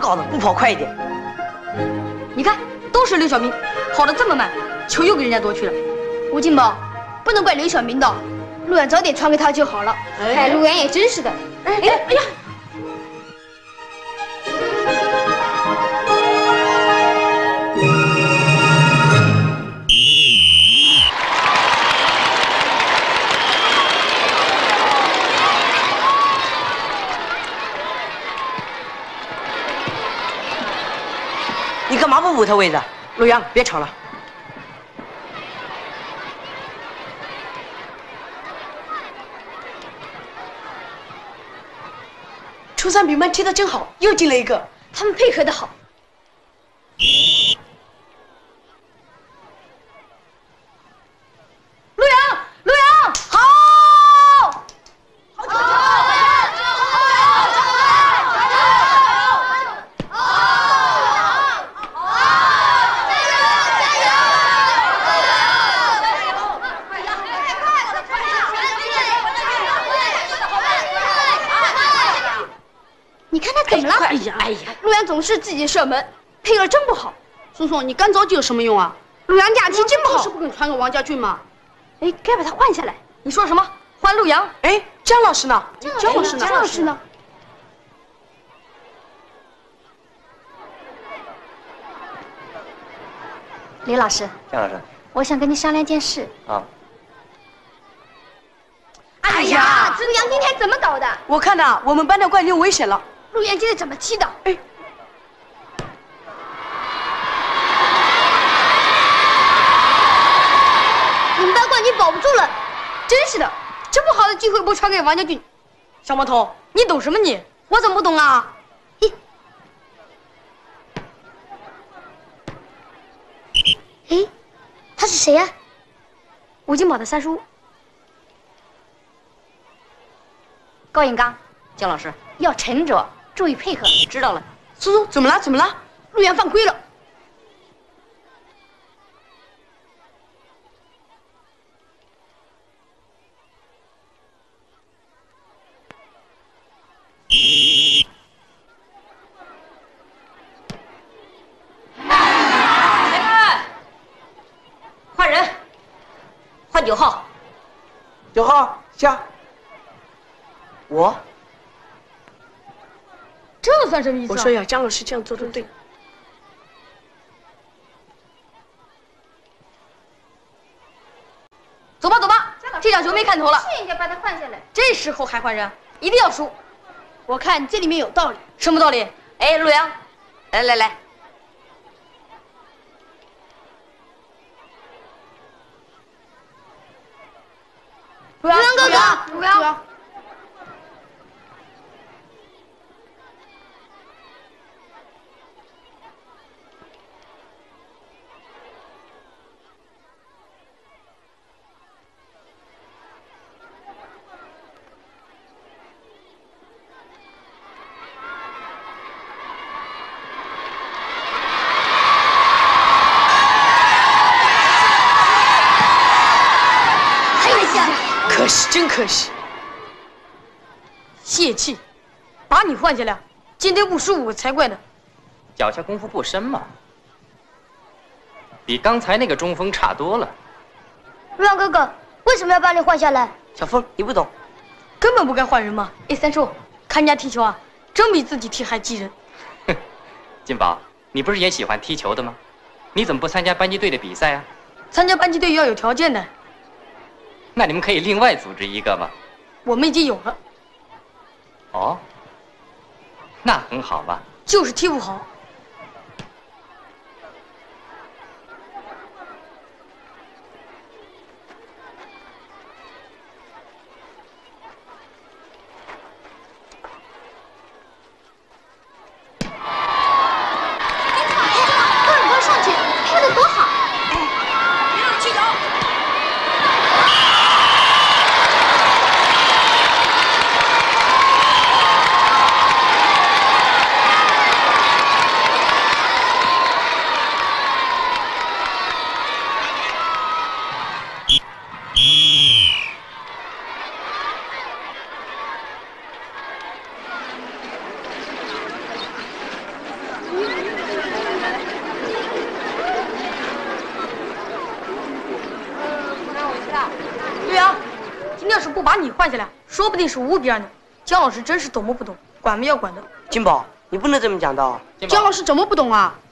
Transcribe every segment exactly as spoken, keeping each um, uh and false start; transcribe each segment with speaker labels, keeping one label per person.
Speaker 1: 搞的，不跑快一点？
Speaker 2: 你看，都是刘晓明，跑得这么慢，球又给人家夺去了。
Speaker 3: 吴金宝，不能怪刘晓明的，陆阳早点传给他就好了。哎，陆阳也真是的。哎哎哎呀！
Speaker 1: 你干嘛不补他位置？陆阳，别吵了。
Speaker 4: 初三比曼踢得真好，又进了一个，
Speaker 3: 他们配合得好。
Speaker 2: 陆阳，陆阳，好！好球！
Speaker 3: 你看他怎么了？
Speaker 4: 哎呀哎呀！
Speaker 3: 陆阳总是自己射门，配合真不好。
Speaker 4: 松松，你干着急有什么用啊？
Speaker 3: 陆阳假踢真不好，
Speaker 4: 是不肯传给王家俊吗？
Speaker 3: 哎，该把他换下来。
Speaker 2: 你说什么？换陆阳？
Speaker 4: 哎，姜老师呢？
Speaker 3: 姜老师呢？姜老师呢？
Speaker 5: 李老师，
Speaker 6: 姜老师，
Speaker 5: 我想跟你商量件事。
Speaker 6: 啊。
Speaker 3: 哎呀，陆阳今天怎么搞的？
Speaker 4: 我看呐，我们班的冠军危险了。
Speaker 3: 陆阳今天怎么踢的？
Speaker 4: 哎，
Speaker 3: 你们班冠军保不住了，
Speaker 2: 真是的，这么好的机会不传给王家俊。小毛头，你懂什么你？我怎么不懂啊？
Speaker 3: 哎，他是谁呀？
Speaker 2: 吴金宝的三叔。
Speaker 5: 高永刚，
Speaker 1: 姜老师
Speaker 5: 要沉着，注意配合。
Speaker 1: 知道了。
Speaker 4: 苏苏，怎么了？怎么了？
Speaker 3: 陆阳犯规了。
Speaker 1: 裁判，换人，换九号。
Speaker 7: 九号下。 我，
Speaker 2: 这算什么意思啊？
Speaker 4: 我说呀，姜老师这样做的对。
Speaker 2: 走吧走吧，这场球没看头了，
Speaker 3: 是应该把他换下来。
Speaker 2: 这时候还换人，一定要输。
Speaker 3: 我看这里面有道理。
Speaker 2: 什么道理？
Speaker 1: 哎，陆阳，来来来，
Speaker 3: 陆阳哥哥，
Speaker 2: 陆阳。
Speaker 4: 可惜，真可惜！
Speaker 2: 泄气，把你换下来，今天不输我才怪呢。
Speaker 6: 脚下功夫不深嘛，比刚才那个中锋差多了。
Speaker 3: 陆阳哥哥，为什么要把你换下来？
Speaker 1: 小峰，你不懂，
Speaker 2: 根本不该换人嘛。哎，三叔，看人家踢球啊，真比自己踢还激人。
Speaker 6: 哼，金宝，你不是也喜欢踢球的吗？你怎么不参加班级队的比赛啊？
Speaker 2: 参加班级队要有条件的。
Speaker 6: 那你们可以另外组织一个吗？
Speaker 2: 我们已经有了。
Speaker 6: 哦，那很好嘛。
Speaker 2: 就是踢不好。
Speaker 3: 高永刚上去拍的多好！
Speaker 1: 别让踢脚。
Speaker 3: 陆
Speaker 2: 陆阳，今天要是不把你换下来，说不定是五比二呢。姜老师真是懂不不懂，管不要管的。
Speaker 7: 金宝，你不能这么讲的。
Speaker 4: 姜老师怎么不懂啊？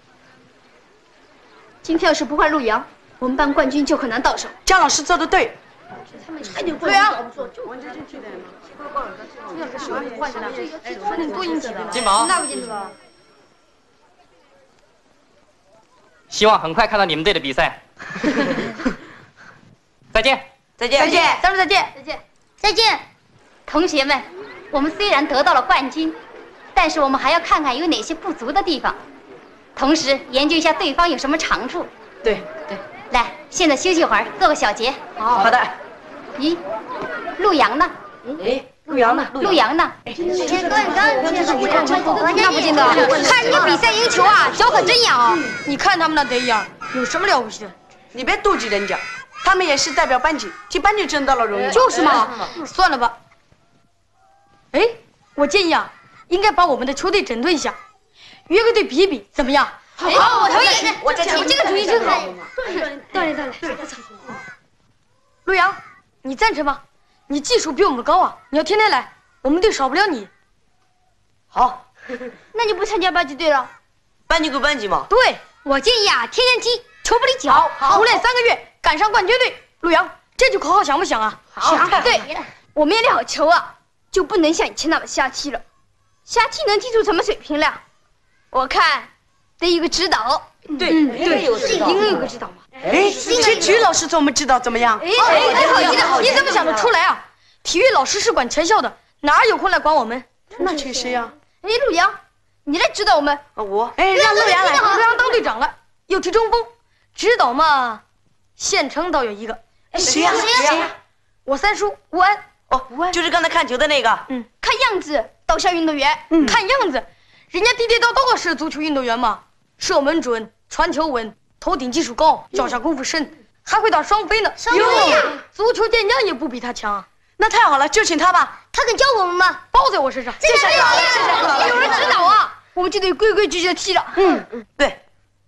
Speaker 3: 今天要是不换陆阳，我们班冠军就很难到手。
Speaker 4: 姜老师做的对。
Speaker 2: 陆阳，换下来，说你多硬气的。
Speaker 6: 金宝，
Speaker 2: 那不见得。
Speaker 6: 希望很快看到你们队的比赛。再见，
Speaker 7: 再见，
Speaker 2: 再见，三叔再见，
Speaker 3: 再见，
Speaker 5: 再见，同学们，我们虽然得到了冠军，但是我们还要看看有哪些不足的地方，同时研究一下对方有什么长处。
Speaker 4: 对对。
Speaker 5: 来，现在休息会儿，做个小结。
Speaker 7: 好好的。
Speaker 5: 咦，陆阳呢？
Speaker 7: 哎，陆阳呢？
Speaker 5: 陆阳呢？
Speaker 2: 那不见得，看人家比赛赢球啊，脚可真痒啊！你看他们那得痒，有什么了不起的？
Speaker 4: 你别妒忌人家，他们也是代表班级，替班级争到了荣誉。
Speaker 2: 就是嘛，算了吧。哎，我建议啊，应该把我们的球队整顿一下，约个队比一比，怎么样？
Speaker 3: 好，我同意。
Speaker 7: 我这
Speaker 3: 你这个主意真好。
Speaker 2: 锻炼锻炼。陆阳，你赞成吗？你技术比我们高啊，你要天天来，我们队少不了你。
Speaker 7: 好。
Speaker 3: 那你不参加班级队了？
Speaker 7: 班级归班级嘛。
Speaker 2: 对，我建议啊，天天踢，球不离脚，苦练三个月，赶上冠军队。陆阳，这句口号想不想啊？
Speaker 3: 想。对，我们也练好球啊，就不能像以前那么瞎踢了。瞎踢能踢出什么水平来？我看得有个指导。
Speaker 7: 对对，
Speaker 2: 应该有个指导嘛。
Speaker 4: 哎，这曲老师做我们指导怎么样？
Speaker 2: 哎哎，好，你怎么想得出来啊？体育老师是管全校的，哪有空来管我们？
Speaker 4: 那确实呀。
Speaker 3: 哎，陆阳，你来指导我们。
Speaker 7: 啊，我。
Speaker 4: 哎，让陆阳来。
Speaker 2: 陆阳当队长了，又踢中锋，指导嘛，县城倒有一个。
Speaker 4: 谁呀？
Speaker 3: 谁呀？
Speaker 2: 我三叔吴安。
Speaker 7: 哦，就是刚才看球的那个。
Speaker 2: 嗯，
Speaker 3: 看样子倒像运动员。
Speaker 2: 嗯，看样子，人家地地道道的是足球运动员嘛，射门准，传球稳，头顶技术高，脚下功夫深，还会打双飞呢。
Speaker 3: 双飞呀！
Speaker 2: 足球健将也不比他强啊。
Speaker 4: 那太好了，就请他吧。
Speaker 3: 他肯教我们吗？
Speaker 2: 包在我身上。
Speaker 3: 这下有了，有人指导啊，我们就得规规矩矩的踢了。
Speaker 7: 嗯嗯，对。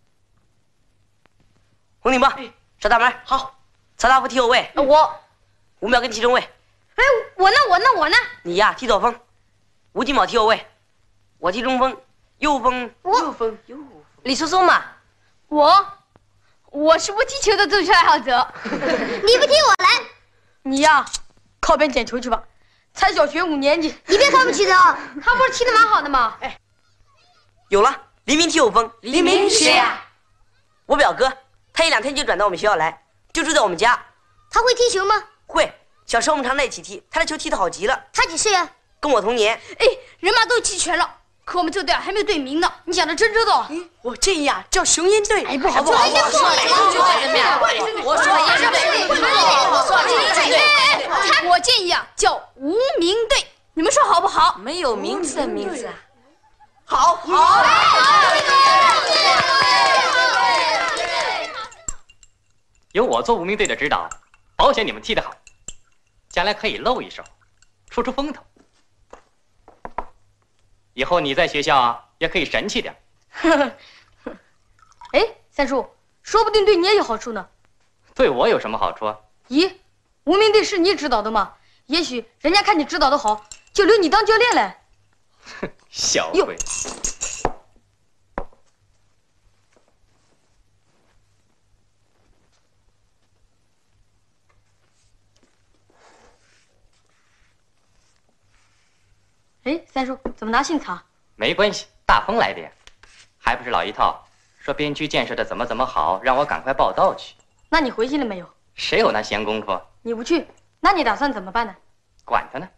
Speaker 7: 红顶棒，上大门。
Speaker 4: 好。
Speaker 7: 曹大夫踢后卫。
Speaker 2: 我。
Speaker 7: 吴淼跟踢中卫。
Speaker 2: 哎，我呢？我呢？我呢？
Speaker 7: 你呀，踢左锋。吴金宝踢后卫。我踢中锋。右锋。
Speaker 4: 右锋。
Speaker 7: 右锋。李松松嘛。
Speaker 3: 我，我是不踢球的足球爱好者。你不踢我来。
Speaker 2: 你呀，靠边捡球去吧。才小学五年级，
Speaker 3: 你别看不起他，
Speaker 2: 他不是踢得蛮好的吗？
Speaker 7: 哎，有了，黎明踢后锋。
Speaker 4: 黎明谁呀？
Speaker 7: 我表哥，他一两天就转到我们学校来，就住在我们家。
Speaker 3: 他会踢球吗？
Speaker 7: 会，小时候我们常在一起踢，他的球踢得好极了。
Speaker 3: 他几岁啊？
Speaker 7: 跟我同年。
Speaker 3: 哎，人马都齐全了，可我们这队还没有队名呢。
Speaker 2: 你想的真周到。
Speaker 4: 嗯，我建议啊，叫雄鹰队。
Speaker 2: 哎，不好不好，
Speaker 3: 我说了，
Speaker 7: 我说也是对，
Speaker 3: 我说也是对。我建议啊，叫无名队，你们说好不好？
Speaker 1: 没有名字的名字啊。
Speaker 7: 好，好。
Speaker 6: 有我做无名队的指导，保险你们踢得好，将来可以露一手，出出风头。以后你在学校啊，也可以神气点。
Speaker 2: 哎，三叔，说不定对你也有好处呢。
Speaker 6: 对我有什么好处啊？
Speaker 2: 咦，无名队是你指导的吗？也许人家看你指导的好，就留你当教练嘞。
Speaker 6: 哼，小鬼。
Speaker 2: 哎，三叔，怎么拿信擦？
Speaker 6: 没关系，大风来的呀，还不是老一套，说边区建设的怎么怎么好，让我赶快报道去。
Speaker 2: 那你回去了没有？
Speaker 6: 谁有那闲工夫？
Speaker 2: 你不去，那你打算怎么办呢？
Speaker 6: 管他呢。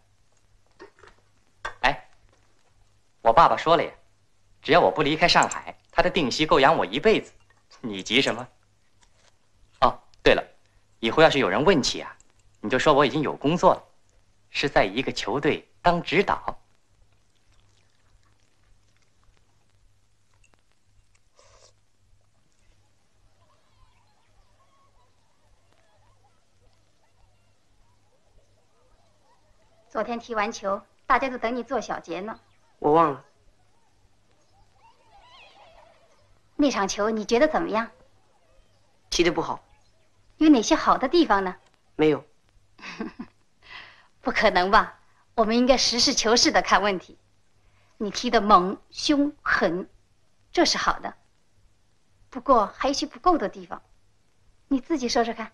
Speaker 6: 哎，我爸爸说了呀，只要我不离开上海，他的定息够养我一辈子。你急什么？哦，对了，以后要是有人问起啊，你就说我已经有工作了，是在一个球队当指导。
Speaker 5: 昨天踢完球，大家都等你做小结呢。
Speaker 7: 我忘了。
Speaker 5: 那场球你觉得怎么样？
Speaker 7: 踢得不好。
Speaker 5: 有哪些好的地方呢？
Speaker 7: 没有。
Speaker 5: 不可能吧？我们应该实事求是的看问题。你踢得猛、凶、狠，这是好的。不过还有些不够的地方，你自己说说看。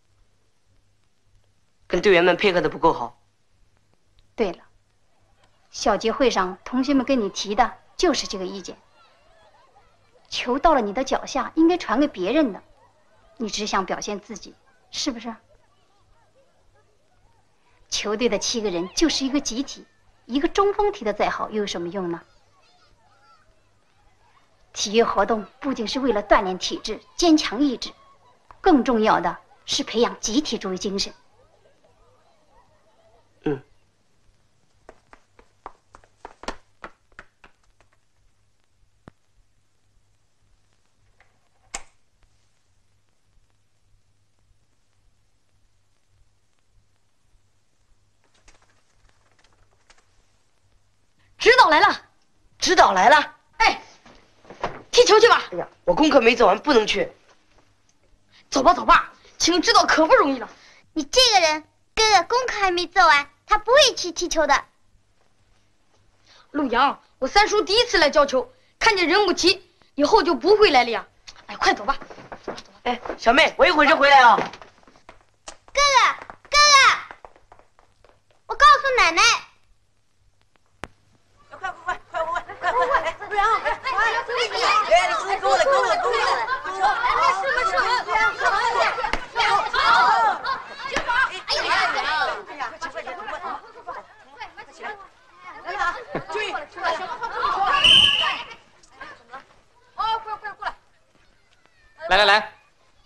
Speaker 7: 跟队员们配合的不够好。
Speaker 5: 对了，小结会上同学们跟你提的就是这个意见。球到了你的脚下，应该传给别人的，你只想表现自己，是不是？球队的七个人就是一个集体，一个中锋踢得再好又有什么用呢？体育活动不仅是为了锻炼体质、坚强意志，更重要的是培养集体主义精神。
Speaker 7: 嗯。
Speaker 2: 指导来了，
Speaker 7: 指导来了。
Speaker 2: 哎，踢球去吧。
Speaker 7: 哎呀，我功课没做完，不能去。
Speaker 2: 走吧走吧，请指导可不容易了。
Speaker 3: 你这个人，哥哥功课还没做完，他不会去踢球的。
Speaker 2: 陆阳，我三叔第一次来教球，看见人不踢，以后就不会来了呀。哎，快走吧。
Speaker 7: 哎，小妹，我一会儿就回来啊。
Speaker 3: 哥哥，哥哥，我告诉奶奶。
Speaker 7: 快快快快快快快快！哎，陆阳，哎，快！哎，你给我来，给我来，给我来！来，是不是？陆阳，好，好，去跑！哎呀，哎呀，快起，快起，快快快，快起来！来了，注意，出来，小跑，跑！
Speaker 2: 哦，快快过来！
Speaker 6: 来来来，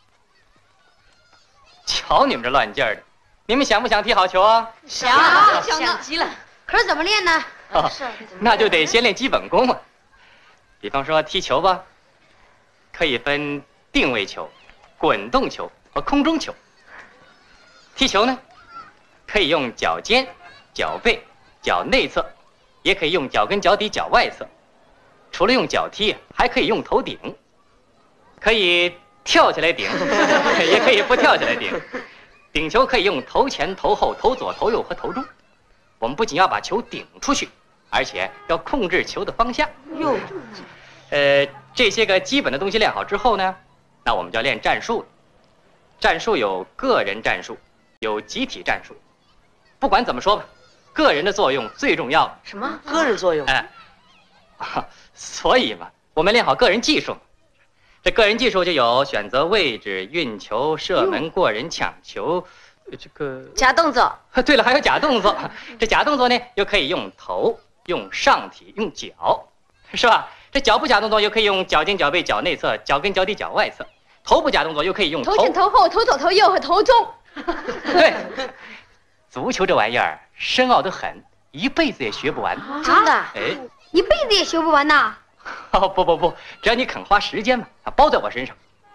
Speaker 6: 瞧你们这乱劲儿的，你们想不想踢好球啊？
Speaker 2: 想想极了，可是怎么练呢？
Speaker 6: 哦，那就得先练基本功啊。比方说踢球吧，可以分定位球、滚动球和空中球。踢球呢，可以用脚尖、脚背、脚内侧，也可以用脚跟、脚底、脚外侧。除了用脚踢，还可以用头顶，可以跳起来顶，也可以不跳起来顶。顶球可以用头前、头后、头左、头右和头中。我们不仅要把球顶出去，而且要控制球的方向。哟，呃，这些个基本的东西练好之后呢，那我们就要练战术了。战术有个人战术，有集体战术。不管怎么说吧，个人的作用最重要。
Speaker 7: 什么？个人作用？
Speaker 6: 哎，所以嘛，我们练好个人技术。这个人技术就有选择位置、运球、射门、过人、抢球。这个
Speaker 7: 假动作，
Speaker 6: 对了，还有假动作。这假动作呢，又可以用头、用上体、用脚，是吧？这脚部假动作又可以用脚尖、脚背、脚内侧、脚跟、脚底、脚外侧；头部假动作又可以用
Speaker 3: 头前、头后、头左、头右和头中。
Speaker 6: 对，足球这玩意儿深奥得很，一辈子也学不完。
Speaker 3: 真的？
Speaker 6: 哎，
Speaker 3: 一辈子也学不完呐！
Speaker 6: 哦，不不不，只要你肯花时间嘛，包在我身上。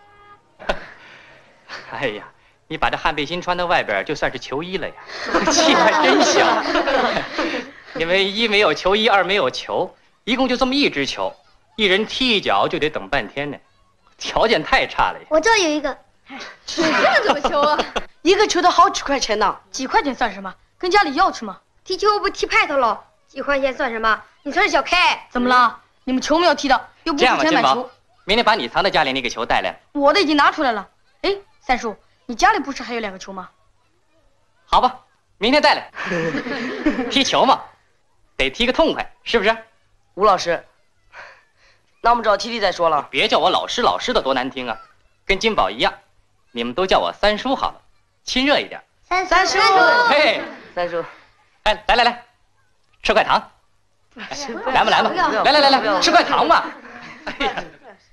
Speaker 6: 哎呀。你把这汗背心穿到外边，就算是球衣了呀，气还真小。因为一没有球衣，二没有球，一共就这么一只球，一人踢一脚就得等半天呢，条件太差了呀。
Speaker 3: 我这儿有一个，
Speaker 2: 这怎么球啊？
Speaker 4: 一个球都好几块钱呢。
Speaker 2: 几块钱算什么？跟家里要去吗？
Speaker 3: 踢球不踢派头了，几块钱算什么？你算是小开。
Speaker 2: 怎么了？你们球没有踢的，又不付钱买球。
Speaker 6: 明天把你藏在家里那个球带来。
Speaker 2: 我的已经拿出来了。哎，三叔。你家里不是还有两个球吗？
Speaker 6: 好吧，明天带来。踢球嘛，得踢个痛快，是不是？
Speaker 7: 吴老师，那我们找踢踢再说了。
Speaker 6: 别叫我老师老师的，多难听啊！跟金宝一样，你们都叫我三叔好了，亲热一点。
Speaker 3: 三
Speaker 7: 三叔，
Speaker 6: 嘿，
Speaker 7: 三叔，
Speaker 6: 哎，来来来，吃块糖。来吧来吧，来来来来，吃块糖吧。哎呀。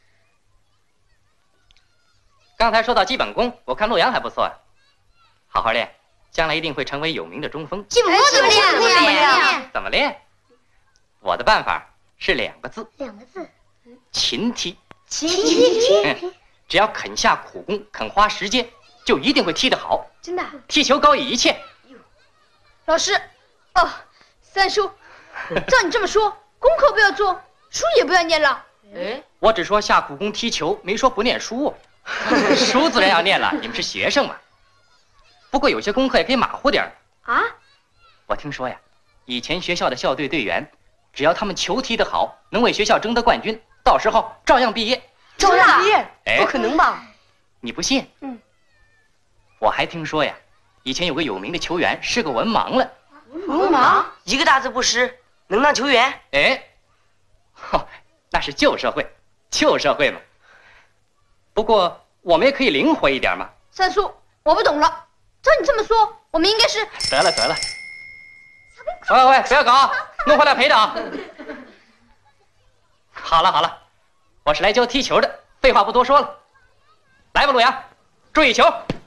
Speaker 6: 刚才说到基本功，我看陆阳还不错啊，好好练，将来一定会成为有名的中锋。
Speaker 3: 基本功怎么练？怎么练？
Speaker 6: 怎么练？我的办法是两个字，
Speaker 3: 两个字，
Speaker 6: 勤踢。
Speaker 3: 勤踢。
Speaker 6: 嗯，只要肯下苦功，肯花时间，就一定会踢得好。
Speaker 3: 真的？
Speaker 6: 踢球高于一切。
Speaker 3: 老师，哦，三叔，照你这么说，功课不要做，书也不要念了。
Speaker 6: 哎，我只说下苦功踢球，没说不念书。书自然要念了，你们是学生嘛。 不过有些功课也可以马虎点儿。
Speaker 3: 啊？
Speaker 6: 我听说呀，以前学校的校队队员，只要他们球踢得好，能为学校争得冠军，到时候照样毕业。
Speaker 4: 照样毕业？
Speaker 6: 哎，
Speaker 4: 不可能吧？
Speaker 6: 你不信？
Speaker 3: 嗯。我
Speaker 6: 还听说呀，以前有个有名的球员是个文盲了。
Speaker 4: 文盲？
Speaker 7: 一个大字不识，能当球员？
Speaker 6: 哎，呵，那是旧社会，旧社会嘛。不过我们也可以灵活一点嘛。
Speaker 3: 三叔，我不懂了。照你这么说，我们应该是……
Speaker 6: 得了得了，喂喂，不要搞，弄回来赔的啊！好了好了，我是来教踢球的，废话不多说了，来吧，陆阳，注意球。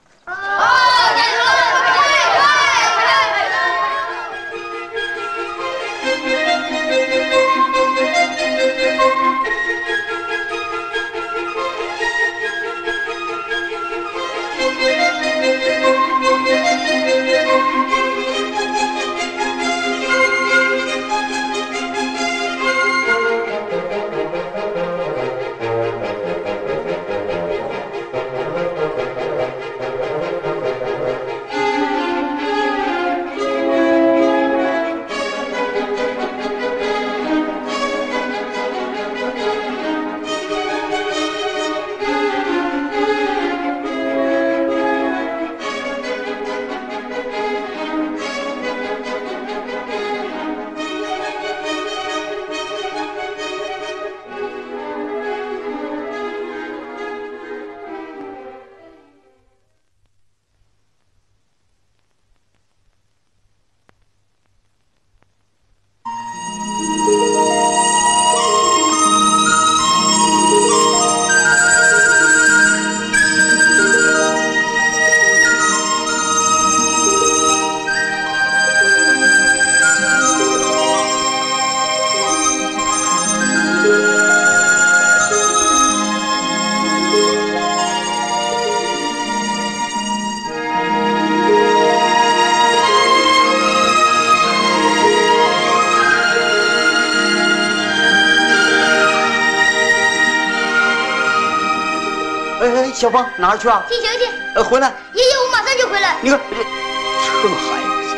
Speaker 8: 小芳哪儿去啊？
Speaker 3: 踢球去。
Speaker 8: 呃，回来。
Speaker 3: 爷爷，我马上就回来。
Speaker 8: 你看这这孩子。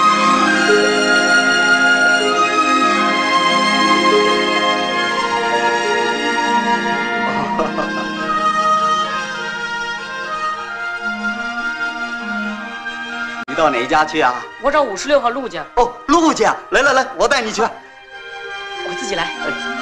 Speaker 8: 你到哪家去啊？
Speaker 4: 我找五十六号陆家。
Speaker 8: 哦，陆家，来来来，我带你去。
Speaker 4: 我自己来。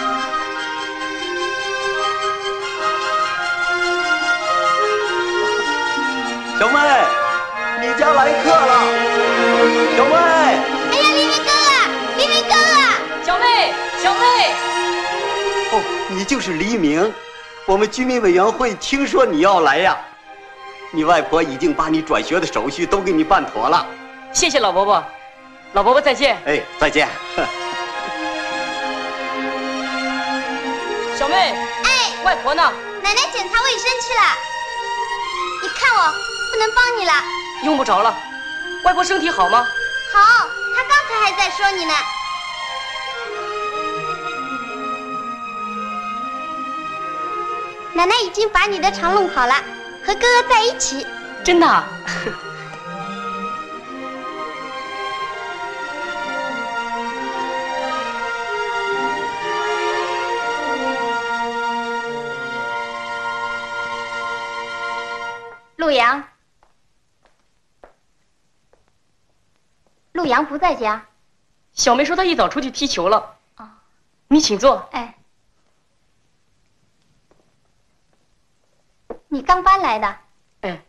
Speaker 8: 小妹，你家来客了。小妹。
Speaker 3: 哎呀，黎明哥啊，黎明哥啊！
Speaker 4: 小妹，小妹。
Speaker 8: 哦，你就是黎明，我们居民委员会听说你要来呀。你外婆已经把你转学的手续都给你办妥了。
Speaker 4: 谢谢老伯伯，老伯伯再见。
Speaker 8: 哎，再见。
Speaker 4: 小妹。
Speaker 3: 哎，
Speaker 4: 外婆呢？
Speaker 3: 奶奶检查卫生去了。你看我。不能帮你了，
Speaker 4: 用不着了。外婆身体好吗？
Speaker 3: 好，她刚才还在说你呢。奶奶已经把你的床弄好了，和哥哥在一起。
Speaker 4: 真的？
Speaker 5: 陆阳。陆阳不在家，
Speaker 4: 小梅说她一早出去踢球了。哦，你请坐。
Speaker 5: 哎，你刚搬来的？
Speaker 4: 哎，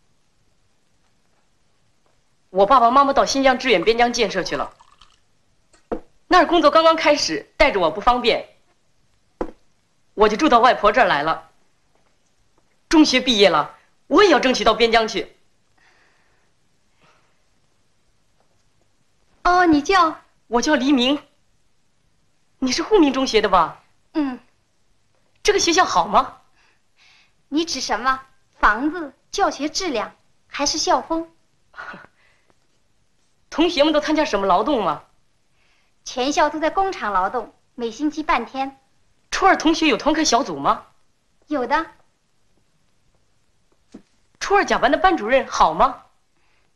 Speaker 4: 我爸爸妈妈到新疆支援边疆建设去了，那儿工作刚刚开始，带着我不方便，我就住到外婆这儿来了。中学毕业了，我也要争取到边疆去。
Speaker 5: 哦，你叫？
Speaker 4: 我叫黎明。你是沪民中学的吧？
Speaker 5: 嗯。
Speaker 4: 这个学校好吗？
Speaker 5: 你指什么？房子、教学质量，还是校风？
Speaker 4: 同学们都参加什么劳动吗？
Speaker 5: 全校都在工厂劳动，每星期半天。
Speaker 4: 初二同学有团课小组吗？
Speaker 5: 有的。
Speaker 4: 初二甲班的班主任好吗？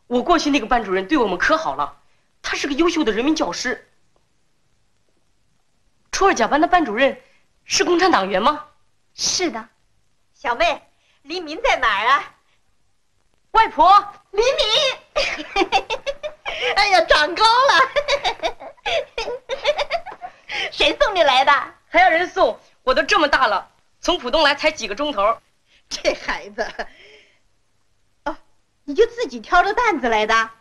Speaker 4: 我过去那个班主任对我们可好了，他是个优秀的人民教师。初二甲班的班主任是共产党员吗？
Speaker 5: 是的。
Speaker 1: 小妹，黎明在哪儿啊？
Speaker 4: 外婆，
Speaker 1: 黎明，哎呀，长高了。谁送你来的？
Speaker 4: 还要人送？我都这么大了，从浦东来才几个钟头。
Speaker 1: 这孩子，哦，你就自己挑着担子来的？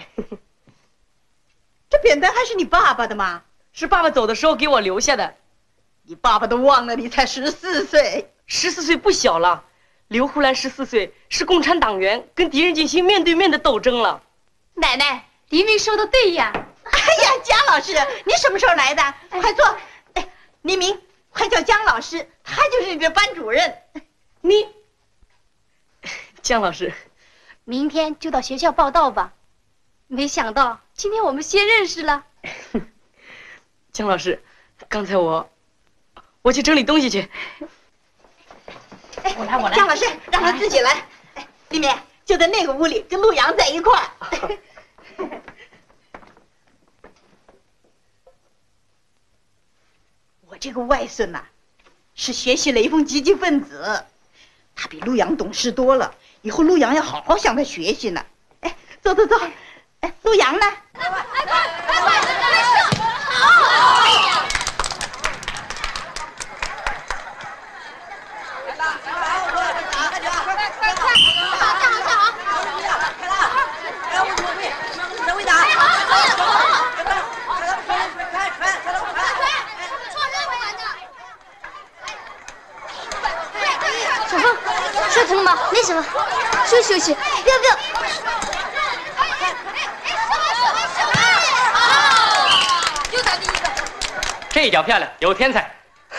Speaker 1: 这扁担还是你爸爸的吗？
Speaker 4: 是爸爸走的时候给我留下的。
Speaker 1: 你爸爸都忘了你才十四岁。
Speaker 4: 十四岁不小了。刘胡兰十四岁，是共产党员，跟敌人进行面对面的斗争了。
Speaker 3: 奶奶，黎明说的对呀。
Speaker 1: 哎呀，姜老师，你什么时候来的？哎、快坐。哎，黎明，快叫姜老师，他就是你的班主任。
Speaker 4: 你，姜老师，
Speaker 5: 明天就到学校报到吧。
Speaker 3: 没想到今天我们先认识了。
Speaker 4: 姜老师，刚才我，我去整理东西去。
Speaker 1: 哎，我来，我来。姜老师，让他自己来。哎，里面就在那个屋里，跟陆阳在一块儿。我这个外孙呐、啊，是学习雷锋积极分子，他比陆阳懂事多了。以后陆阳要好好向他学习呢。哎，走走走。哎，陆阳呢？哎，快，哎，快，哎，快，没事。好。哎呀。
Speaker 3: 小凤，摔疼了吗？没什么，休息休息。不要不要。
Speaker 2: 又打第一个。
Speaker 6: 这一脚漂亮，有天才。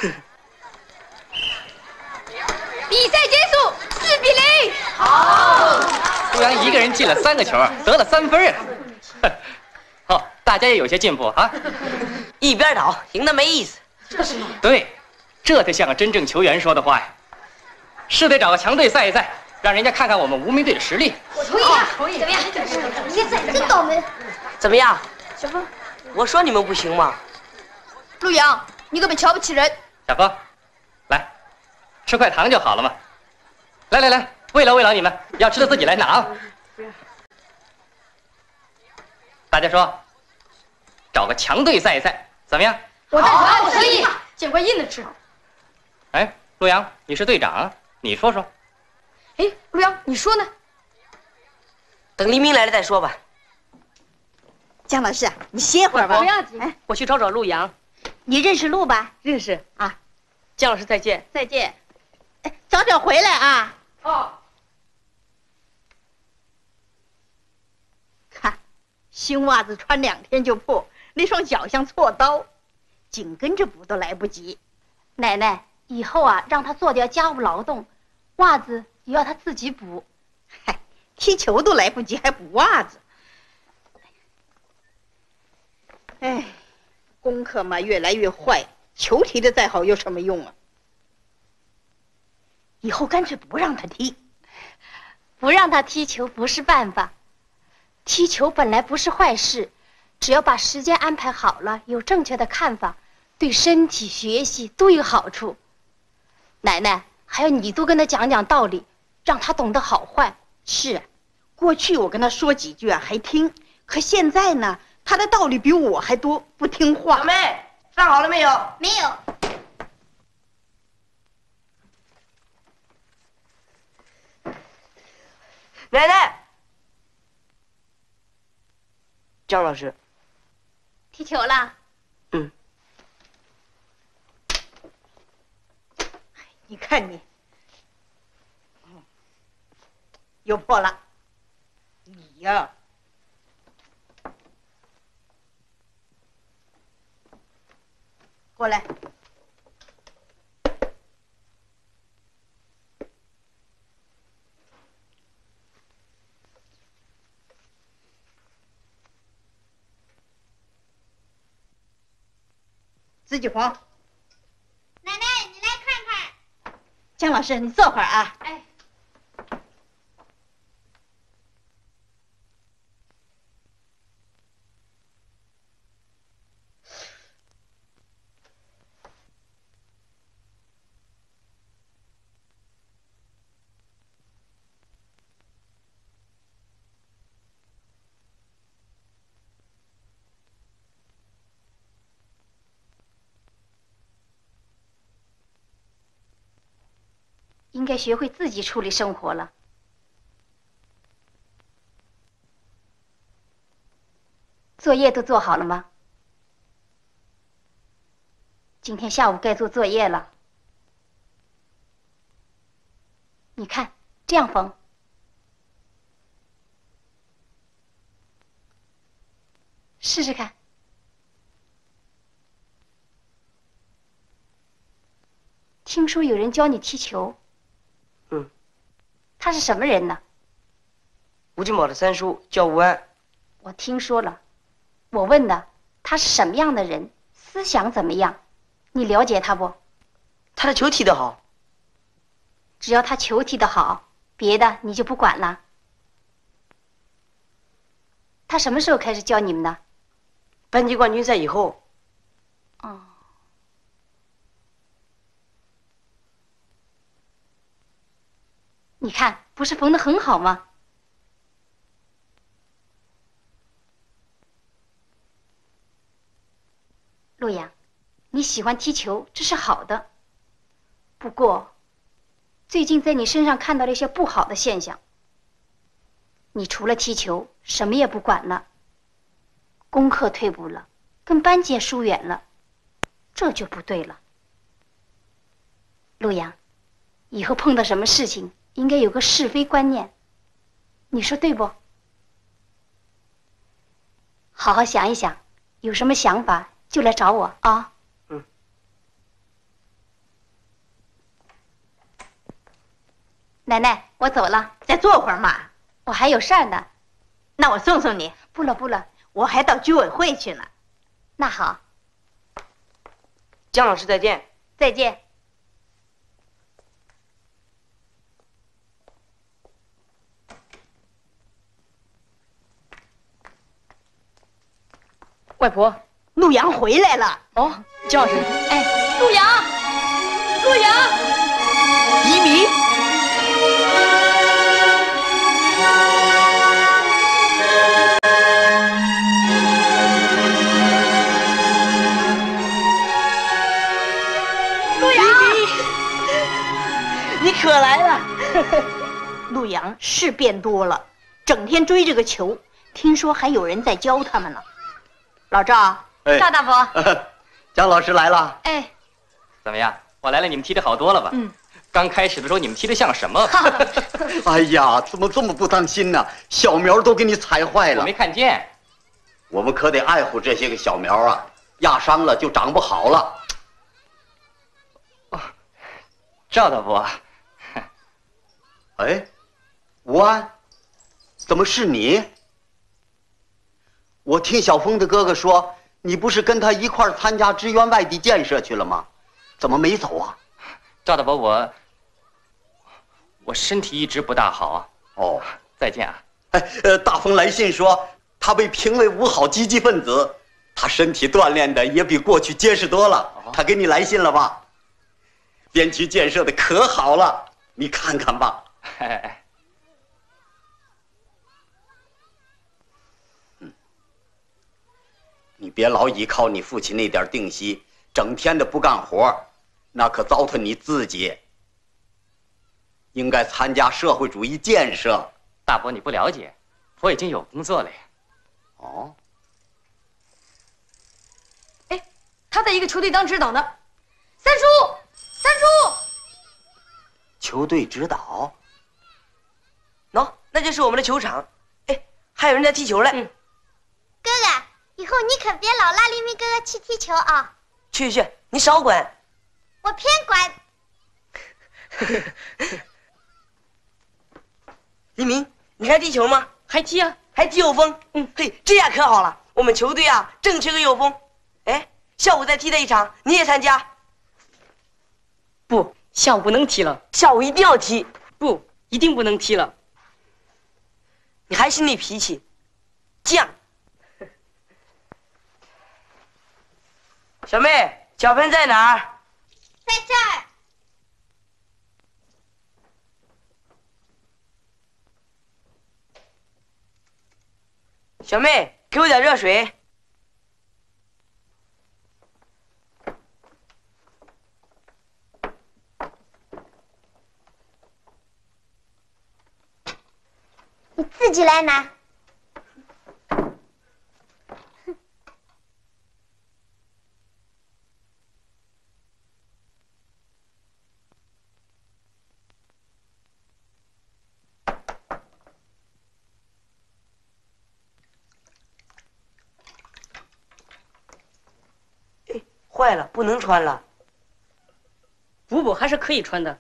Speaker 3: 比赛结束，四比零。
Speaker 6: 好。陆阳一个人进了三个球，得了三分啊！好，大家也有些进步啊。
Speaker 7: 一边倒，赢得没意思。
Speaker 6: 对，这才像个真正球员说的话呀。是得找个强队赛一赛，让人家看看我们无名队的实力。
Speaker 3: 我同意啊，同意。怎么样？现在真倒霉。
Speaker 7: 怎么样？
Speaker 3: 小峰，
Speaker 7: 我说你们不行吗？
Speaker 2: 陆阳，你可别瞧不起人。
Speaker 6: 小峰，来，吃块糖就好了嘛。来来来，慰劳慰劳你们，要吃的自己来拿啊。大家说，找个强队赛一赛，怎么样？
Speaker 2: 我赞成，我同意。捡块硬的吃。
Speaker 6: 哎，陆阳，你是队长，你说说。
Speaker 2: 哎，陆阳，你说呢？
Speaker 7: 等黎明来了再说吧。
Speaker 1: 姜老师，你歇会儿吧。
Speaker 4: 不要紧，哎，我去找找陆阳。
Speaker 1: 你认识陆吧？
Speaker 4: 认识
Speaker 1: 啊。
Speaker 4: 姜老师再见。
Speaker 1: 再见。哎，早点回来啊。
Speaker 4: 哦。
Speaker 1: 看，新袜子穿两天就破，那双脚像锉刀，紧跟着补都来不及。
Speaker 5: 奶奶，以后啊，让他做点家务劳动，袜子也要他自己补。
Speaker 1: 嗨，踢球都来不及，还补袜子。哎，功课嘛越来越坏，球踢得再好有什么用啊？以后干脆不让他踢。
Speaker 5: 不让他踢球不是办法，踢球本来不是坏事，只要把时间安排好了，有正确的看法，对身体、学习都有好处。奶奶，还要你多跟他讲讲道理，让他懂得好坏。
Speaker 1: 是，过去我跟他说几句啊还听，可现在呢，他的道理比我还多，不听话。
Speaker 7: 小妹，饭好了没有？
Speaker 3: 没有。
Speaker 7: 奶奶，姜老师，
Speaker 3: 踢球了。
Speaker 7: 嗯。
Speaker 1: 你看你，又破了。你呀，过来。自己黄。
Speaker 3: 奶奶，你来看看。
Speaker 1: 姜老师，你坐会儿啊。
Speaker 3: 哎。
Speaker 5: 应该学会自己处理生活了。作业都做好了吗？今天下午该做作业了。你看，这样缝。试试看。听说有人教你踢球。
Speaker 9: 嗯。
Speaker 5: 他是什么人呢？
Speaker 9: 吴金宝的三叔叫吴安。
Speaker 5: 我听说了。我问的，他是什么样的人，思想怎么样？你了解他不？
Speaker 9: 他的球踢得好。
Speaker 5: 只要他球踢得好，别的你就不管了。他什么时候开始教你们的？
Speaker 9: 班级冠军赛以后。
Speaker 5: 哦。你看，不是缝得很好吗？陆阳，你喜欢踢球，这是好的。不过，最近在你身上看到了一些不好的现象。你除了踢球，什么也不管了，功课退步了，跟班级也疏远了，这就不对了。陆阳，以后碰到什么事情，应该有个是非观念，你说对不？好好想一想，有什么想法就来找我啊。
Speaker 9: 嗯。
Speaker 5: 奶奶，我走了。
Speaker 1: 再坐会儿嘛。
Speaker 5: 我还有事儿呢。
Speaker 1: 那我送送你。
Speaker 5: 不了不了，
Speaker 1: 我还到居委会去呢。
Speaker 5: 那好。
Speaker 9: 姜老师再见。
Speaker 5: 再见。
Speaker 4: 外婆，
Speaker 1: 陆阳回来了。
Speaker 4: 哦，姜老师，
Speaker 2: 哎，陆阳，陆阳，
Speaker 9: 移民。
Speaker 1: 陆阳，你可来了。陆阳是变多了，整天追这个球，听说还有人在教他们呢。老赵，
Speaker 8: 哎，
Speaker 5: 赵大伯，
Speaker 8: 姜老师来了。
Speaker 5: 哎，
Speaker 6: 怎么样？我来了，你们踢得好多了吧？
Speaker 1: 嗯。
Speaker 6: 刚开始的时候，你们踢得像什么？
Speaker 8: 哎呀，怎么这么不当心呢？小苗都给你踩坏了。
Speaker 6: 我没看见。
Speaker 8: 我们可得爱护这些个小苗啊，压伤了就长不好了。
Speaker 6: 哦，赵大伯。
Speaker 8: 哎，吴安，怎么是你？我听小峰的哥哥说，你不是跟他一块儿参加支援外地建设去了吗？怎么没走啊？
Speaker 6: 赵大伯，我我身体一直不大好啊。
Speaker 8: 哦，
Speaker 6: 再见啊。
Speaker 8: 哎，呃，大风来信说他被评为五好积极分子，他身体锻炼的也比过去结实多了。哦、他给你来信了吧？边区建设的可好了，你看看吧。
Speaker 6: 哎哎。
Speaker 8: 你别老依靠你父亲那点定息，整天的不干活，那可糟蹋你自己。应该参加社会主义建设。
Speaker 6: 大伯，你不了解，我已经有工作了呀。
Speaker 8: 哦。
Speaker 2: 哎，他在一个球队当指导呢。三叔，三叔。
Speaker 8: 球队指导。
Speaker 9: 喏，那就是我们的球场。哎，还有人在踢球嘞。嗯。
Speaker 3: 哥哥。以后你可别老拉黎明哥哥去踢球啊！
Speaker 9: 去去，你少管。
Speaker 3: 我偏管。
Speaker 9: 黎明，你还踢球吗？
Speaker 4: 还踢啊，
Speaker 9: 还踢右锋。嗯，嘿，这样可好了，我们球队啊正缺个右锋。哎，下午再踢的一场，你也参加？
Speaker 4: 不，下午不能踢了。
Speaker 9: 下午一定要踢。
Speaker 4: 不，一定不能踢了。
Speaker 9: 你还是那脾气，犟。小妹，脚盆在哪儿？
Speaker 3: 在这儿。
Speaker 9: 小妹，给我点热水。
Speaker 10: 你自己来拿。
Speaker 9: 坏了，不能穿了。
Speaker 4: 补补还是可以穿的。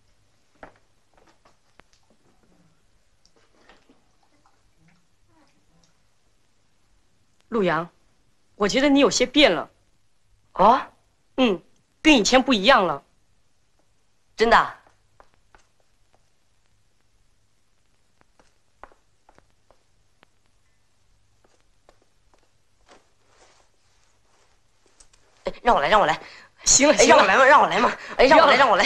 Speaker 4: 陆阳，我觉得你有些变了。
Speaker 9: 啊？
Speaker 4: 嗯，跟以前不一样了。
Speaker 9: 真的？哎，让我来，让我来。
Speaker 4: 行了，
Speaker 9: 哎，让我来嘛，让我来嘛。哎，让我来，让我来。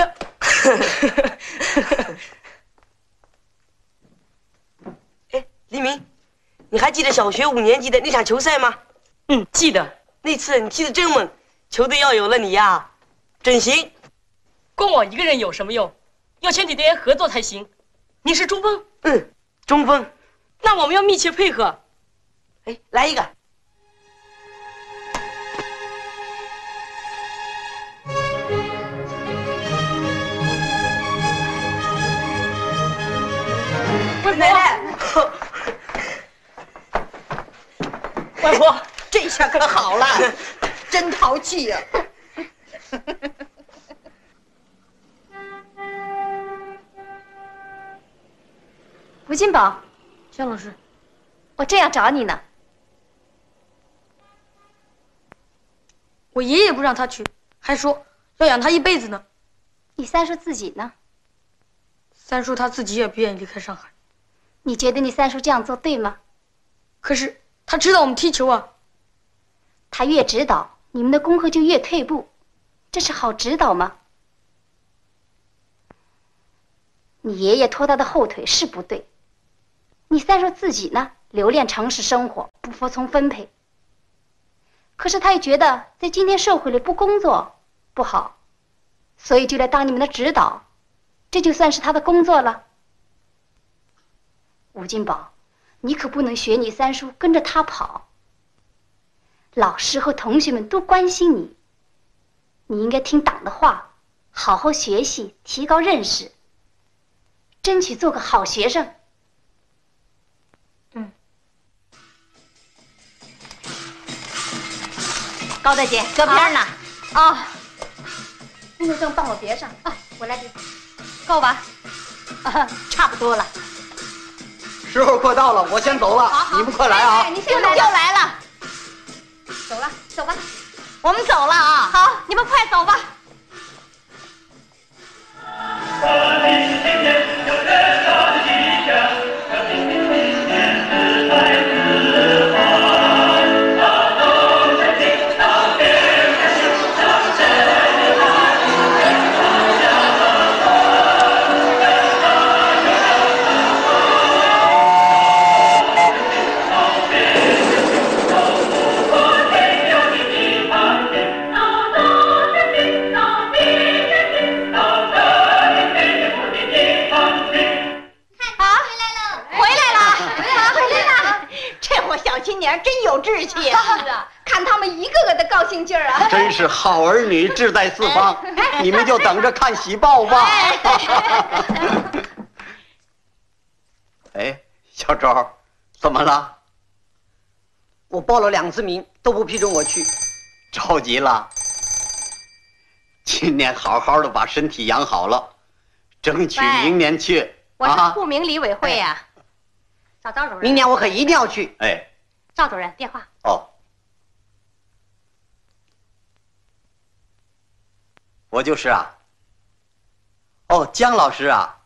Speaker 9: 哎，黎明，你还记得小学五年级的那场球赛吗？
Speaker 4: 嗯，记得。
Speaker 9: 那次你踢得真猛，球队要有了你呀，真行。
Speaker 4: 光我一个人有什么用？要全体队员合作才行。你是中锋？
Speaker 9: 嗯，中锋。
Speaker 4: 那我们要密切配合。
Speaker 9: 哎，来一个。
Speaker 4: 奶奶，外婆，
Speaker 1: 这下可好了，真淘气呀！
Speaker 5: 吴金宝，
Speaker 2: 向老师，
Speaker 5: 我正要找你呢。
Speaker 2: 我爷爷不让他去，还说要养他一辈子呢。
Speaker 5: 你三叔自己呢？
Speaker 2: 三叔他自己也不愿意离开上海。
Speaker 5: 你觉得你三叔这样做对吗？
Speaker 2: 可是他知道我们踢球啊。
Speaker 5: 他越指导，你们的功课就越退步，这是好指导吗？你爷爷拖他的后腿是不对，你三叔自己呢，留恋城市生活，不服从分配。可是他也觉得在今天社会里不工作不好，所以就来当你们的指导，这就算是他的工作了。吴金宝，你可不能学你三叔跟着他跑。老师和同学们都关心你，你应该听党的话，好好学习，提高认识，争取做个好学生。嗯。高大姐，搁边呢。啊。工作证到我别上啊，我来给。够吧？啊，差不多了。
Speaker 8: 时候快到了，我先走了，你们快来啊！
Speaker 5: 你又来又来了，走了，走吧，我们走了啊！好，你们快走吧。
Speaker 1: 真有志气啊！
Speaker 3: 是啊，看他们一个个的高兴劲儿啊！
Speaker 8: 真是好儿女志在四方，你们就等着看喜报吧。哎，小周，怎么了？
Speaker 9: 我报了两次名，都不批准我去。
Speaker 8: 着急了？今年好好的把身体养好了，争取明年去。
Speaker 5: 我是户名里委会呀，找赵主任。
Speaker 9: 明年我可一定要去。
Speaker 8: 哎。
Speaker 5: 赵主任，电话。
Speaker 8: 哦，我就是啊。哦，姜老师啊。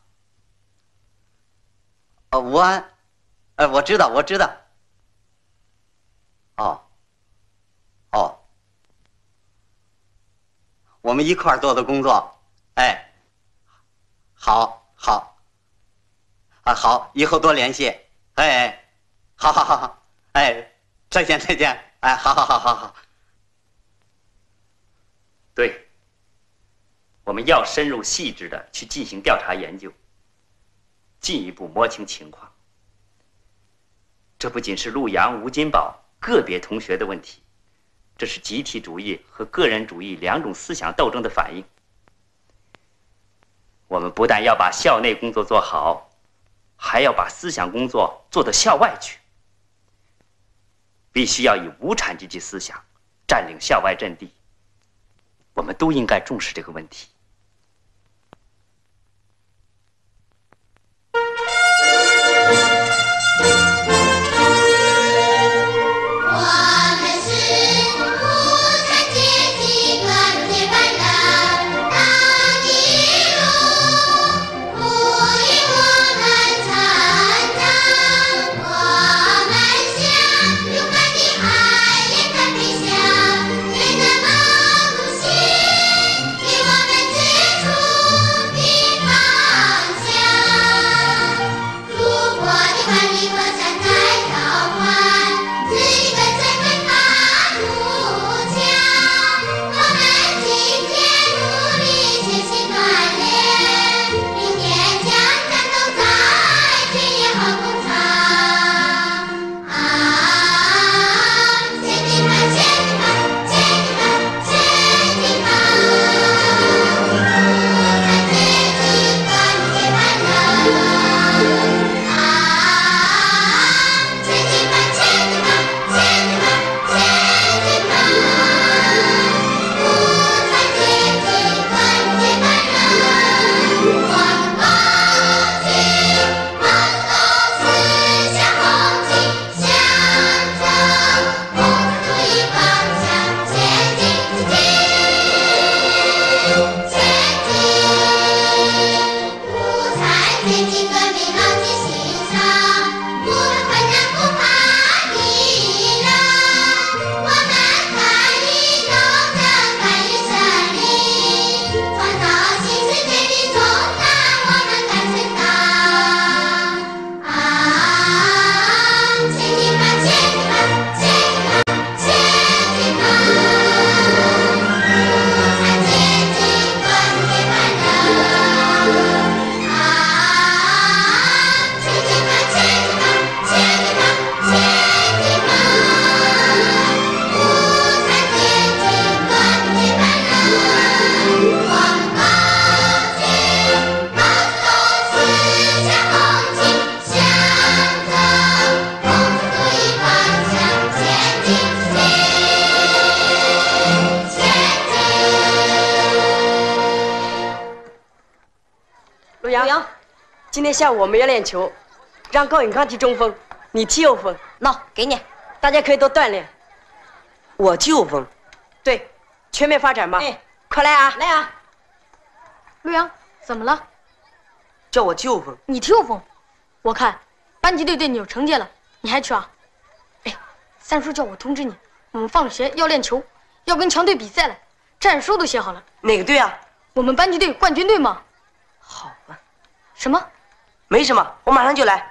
Speaker 8: 哦，吴安，哎，我知道，我知道。哦，哦，我们一块儿做的工作，哎，好，好，啊，好，以后多联系，哎，好好好好。哎，再见再见！哎，好好好好好。
Speaker 6: 对，我们要深入细致的去进行调查研究，进一步摸清情况， 这不仅是陆阳、吴金宝个别同学的问题，这是集体主义和个人主义两种思想斗争的反应。我们不但要把校内工作做好，还要把思想工作做到校外去。必须要以无产阶级思想占领校外阵地。我们都应该重视这个问题。
Speaker 9: 今天下午我们要练球，让高永康踢中锋，你踢右锋。
Speaker 2: 喏，给你，
Speaker 9: 大家可以多锻炼。我踢右锋，对，全面发展吧。
Speaker 2: 哎，
Speaker 9: 快来啊，
Speaker 2: 来啊！陆阳，怎么了？
Speaker 9: 叫我踢右锋。
Speaker 2: 你踢右锋？我看班级队对你有成绩了，你还去啊？哎，三叔叫我通知你，我们放了学要练球，要跟强队比赛了，战术都写好了。
Speaker 9: 哪个队啊？
Speaker 2: 我们班级队冠军队嘛。
Speaker 9: 好吧。
Speaker 2: 什么？
Speaker 9: 没什么，我马上就来。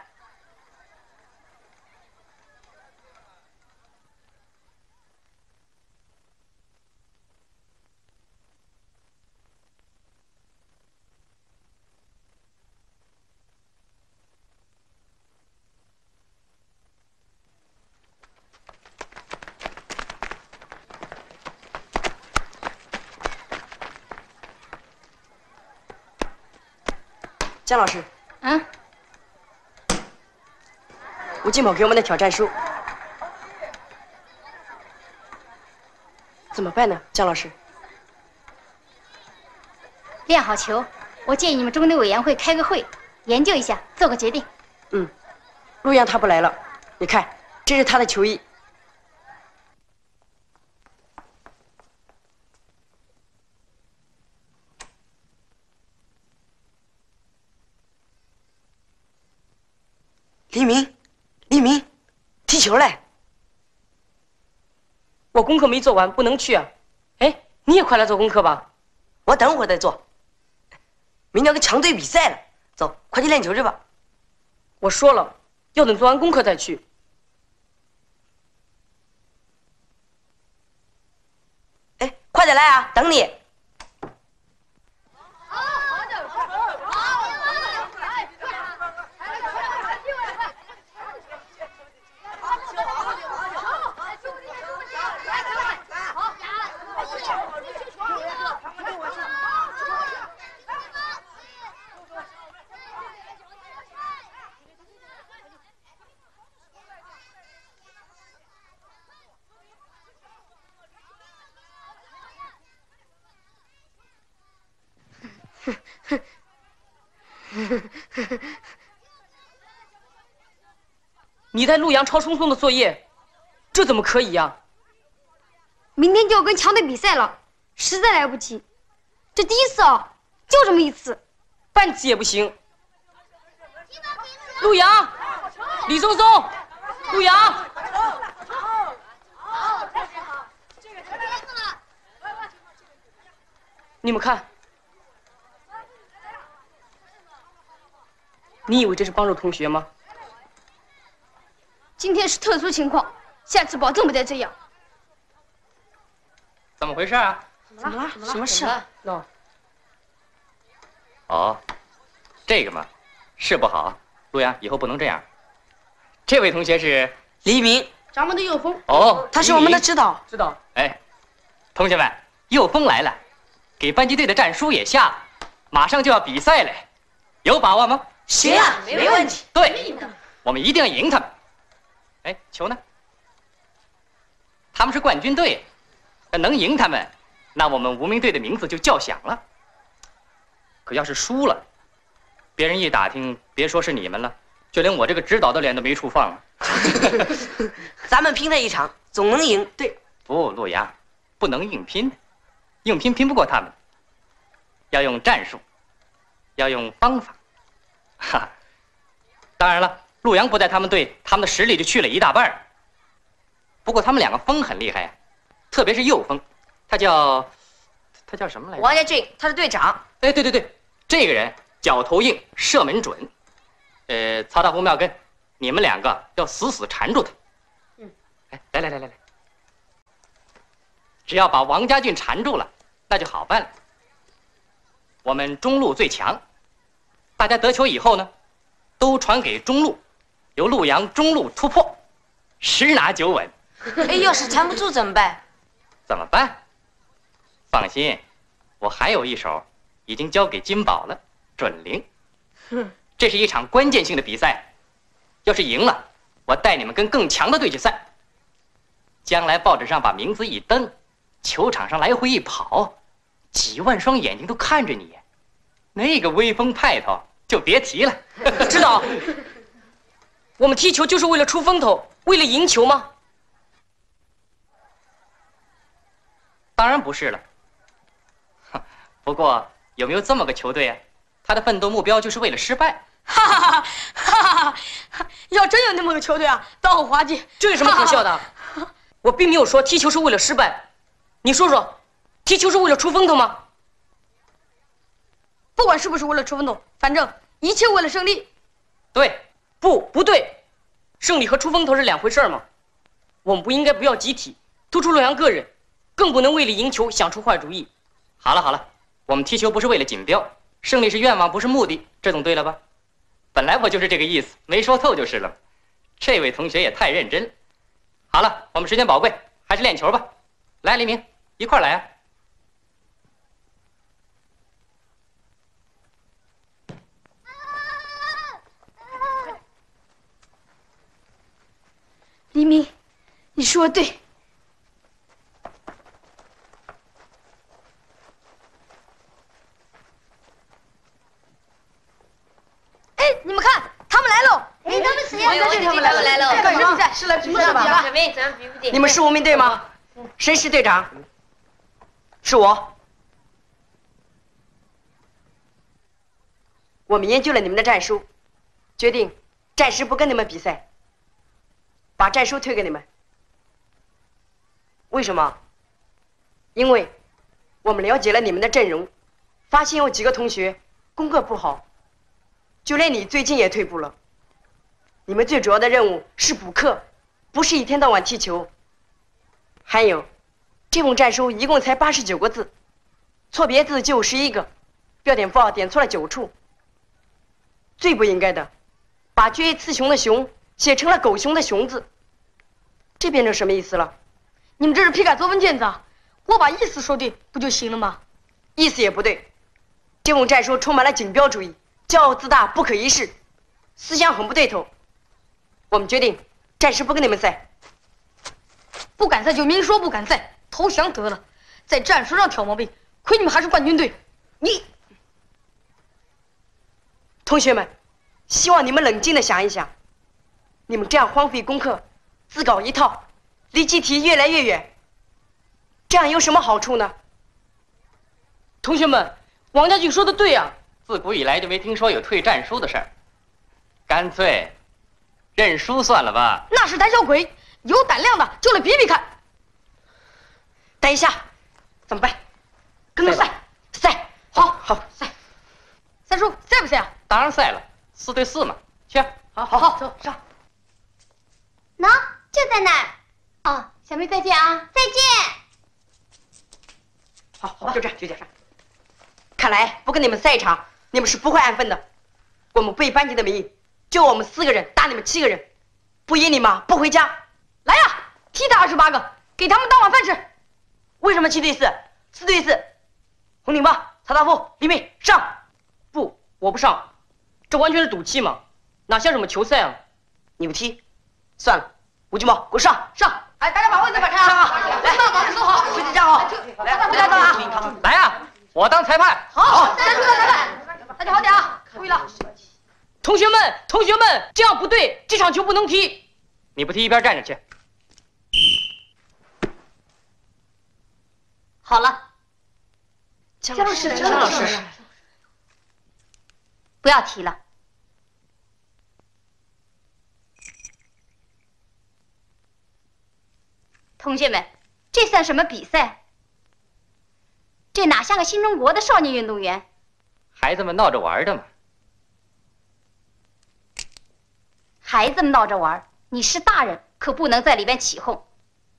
Speaker 9: 姜老师，
Speaker 5: 嗯，
Speaker 9: 吴金宝给我们的挑战书，怎么办呢？姜老师，
Speaker 5: 练好球，我建议你们中队委员会开个会，研究一下，做个决定。
Speaker 9: 嗯，陆阳他不来了，你看，这是他的球衣。黎明，黎明，踢球嘞！
Speaker 4: 我功课没做完，不能去啊。哎，你也快来做功课吧。
Speaker 9: 我等会儿再做。明天跟强队比赛了，走，快去练球去吧。
Speaker 4: 我说了，要等做完功课再去。
Speaker 9: 哎，快点来啊，等你。
Speaker 4: 你带陆阳抄冲锋的作业，这怎么可以呀？
Speaker 3: 明天就要跟强队比赛了，实在来不及。这第一次啊，就这么一次，
Speaker 4: 半次也不行。陆阳，李松松，陆阳。你们看，你以为这是帮助同学吗？
Speaker 3: 今天是特殊情况，下次保证不再这样。
Speaker 6: 怎么回事啊？
Speaker 3: 怎么了？
Speaker 4: 什么事啊？喏，
Speaker 6: 哦，这个嘛，是不好。陆阳，以后不能这样。这位同学是
Speaker 9: 黎明，
Speaker 2: 咱们的右锋。
Speaker 6: 哦，
Speaker 9: 他是我们的指导。
Speaker 4: 知道。
Speaker 6: 哎，同学们，右锋来了，给班级队的战书也下了，马上就要比赛了，有把握吗？
Speaker 9: 行啊，没问题。
Speaker 6: 对，我们一定要赢他们。哎，球呢？他们是冠军队，能赢他们，那我们无名队的名字就叫响了。可要是输了，别人一打听，别说是你们了，就连我这个指导的脸都没处放了。
Speaker 9: 咱们拼他一场，总能赢。对，
Speaker 6: 不，陆阳，不能硬拼，硬拼拼不过他们，要用战术，要用方法。哈，当然了，陆阳不在他们队，他们的实力就去了一大半。不过他们两个锋很厉害呀，特别是右锋，他叫他叫什么来着？
Speaker 9: 王家俊，他是队长。
Speaker 6: 哎，对对对，这个人脚头硬，射门准。呃，曹大红、妙根，你们两个要死死缠住他。嗯，哎，来来来来来，只要把王家俊缠住了，那就好办了。我们中路最强，大家得球以后呢，都传给中路，由陆阳中路突破，十拿九稳。
Speaker 9: 哎，要是缠不住怎么办？
Speaker 6: 怎么办？放心，我还有一手，已经交给金宝了，准灵。这是一场关键性的比赛，要是赢了，我带你们跟更强的队去赛。将来报纸上把名字一登，球场上来回一跑，几万双眼睛都看着你，那个威风派头就别提了。
Speaker 4: 指导，我们踢球就是为了出风头，为了赢球吗？
Speaker 6: 当然不是了。不过有没有这么个球队啊？他的奋斗目标就是为了失败。
Speaker 2: 哈哈哈哈哈！要真有那么个球队啊，倒好滑稽。
Speaker 4: 这有什么可笑的？我并没有说踢球是为了失败。你说说，踢球是为了出风头吗？
Speaker 2: 不管是不是为了出风头，反正一切为了胜利。
Speaker 4: 对，不，不对，胜利和出风头是两回事嘛。我们不应该不要集体，突出陆阳个人，更不能为了赢球想出坏主意。
Speaker 6: 好了好了，我们踢球不是为了锦标，胜利是愿望，不是目的，这总对了吧？本来我就是这个意思，没说透就是了。这位同学也太认真了。好了，我们时间宝贵，还是练球吧。来，黎明，一块儿来啊！
Speaker 3: 黎明，你说的对。
Speaker 2: 哎，你们看，他们来喽！
Speaker 3: 哎，他们谁呀？
Speaker 2: 王家俊他们来了，
Speaker 9: 来了
Speaker 2: 干什么比赛？
Speaker 4: 是来比赛吧？
Speaker 9: 准备，咱们比不比？
Speaker 4: 你们是无名队吗？谁是队长？是我。我们研究了你们的战术，决定暂时不跟你们比赛，把战书退给你们。为什么？因为我们了解了你们的阵容，发现有几个同学功课不好，就连你最近也退步了。你们最主要的任务是补课，不是一天到晚踢球。还有，这本战书一共才八十九个字，错别字就有十一个，标点符号点错了九处。最不应该的，把绝刺熊的熊写成了狗熊的熊字，这变成什么意思了？
Speaker 2: 你们这是批改作文卷子啊！我把意思说对不就行了吗？
Speaker 4: 意思也不对。这本战书充满了锦标主义，骄傲自大，不可一世，思想很不对头。我们决定暂时不跟你们赛。
Speaker 2: 不敢赛就明说不敢赛，投降得了。在战术上挑毛病，亏你们还是冠军队。
Speaker 4: 你，同学们，希望你们冷静的想一想，
Speaker 9: 你们这样荒废功课，自搞一套，离集体越来越远，这样有什么好处呢？
Speaker 4: 同学们，王家俊说的对呀、啊，
Speaker 6: 自古以来就没听说有退战书的事儿，干脆认输算了吧。
Speaker 2: 那是胆小鬼，有胆量的就来比比看。
Speaker 9: 等一下，怎么办？跟他赛赛，好好赛。
Speaker 2: 三叔赛不赛啊？
Speaker 6: 当然赛了，四对四嘛。去，
Speaker 9: 好好好，走上。
Speaker 5: 喏，就在那儿。哦，小妹再见啊！再见。
Speaker 9: 好，好，就这样，就这样。看来不跟你们赛一场，你们是不会安分的。我们背班级的名义，就我们四个人打你们七个人，不赢你们不回家。
Speaker 2: 来呀，踢他二十八个，给他们当晚饭吃。
Speaker 9: 为什么七对四？四对四。红顶吧，曹大夫，李敏上。
Speaker 4: 不，我不上，这完全是赌气嘛，哪像什么球赛啊？
Speaker 9: 你不踢，算了。吴金宝，给我上上。
Speaker 2: 哎，大家把位子摆开啊！
Speaker 9: 上啊！来，
Speaker 2: 到岗位坐好，
Speaker 9: 位置站好。来，回来到啊！
Speaker 6: 来呀，我当裁判。
Speaker 2: 好，三叔当裁判，大家好点啊！注意了，
Speaker 4: 同学们，同学们，这样不对，这场球不能踢。
Speaker 6: 你不踢，一边站着去。
Speaker 5: 好了，
Speaker 9: 姜老师，
Speaker 5: 姜老师，不要提了。同学们，这算什么比赛？这哪像个新中国的少年运动员？
Speaker 6: 孩子们闹着玩的嘛。
Speaker 5: 孩子们闹着玩，你是大人，可不能在里边起哄。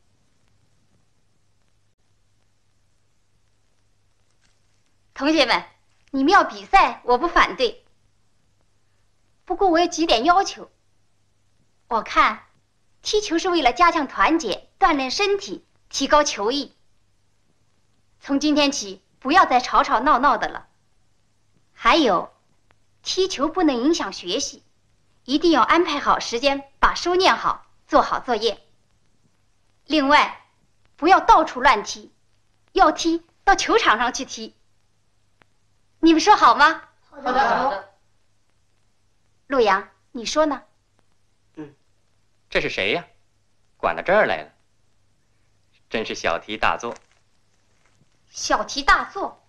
Speaker 5: 同学们，你们要比赛，我不反对。不过我有几点要求。我看，踢球是为了加强团结，锻炼身体，提高球艺。从今天起，不要再吵吵闹闹的了。还有，踢球不能影响学习，一定要安排好时间，把书念好，做好作业。另外，不要到处乱踢，要踢到球场上去踢。你们说好吗？
Speaker 2: 好的，好的。
Speaker 5: 陆阳，你说呢？
Speaker 6: 嗯，这是谁呀？管到这儿来了，真是小题大做。
Speaker 5: 小题大做。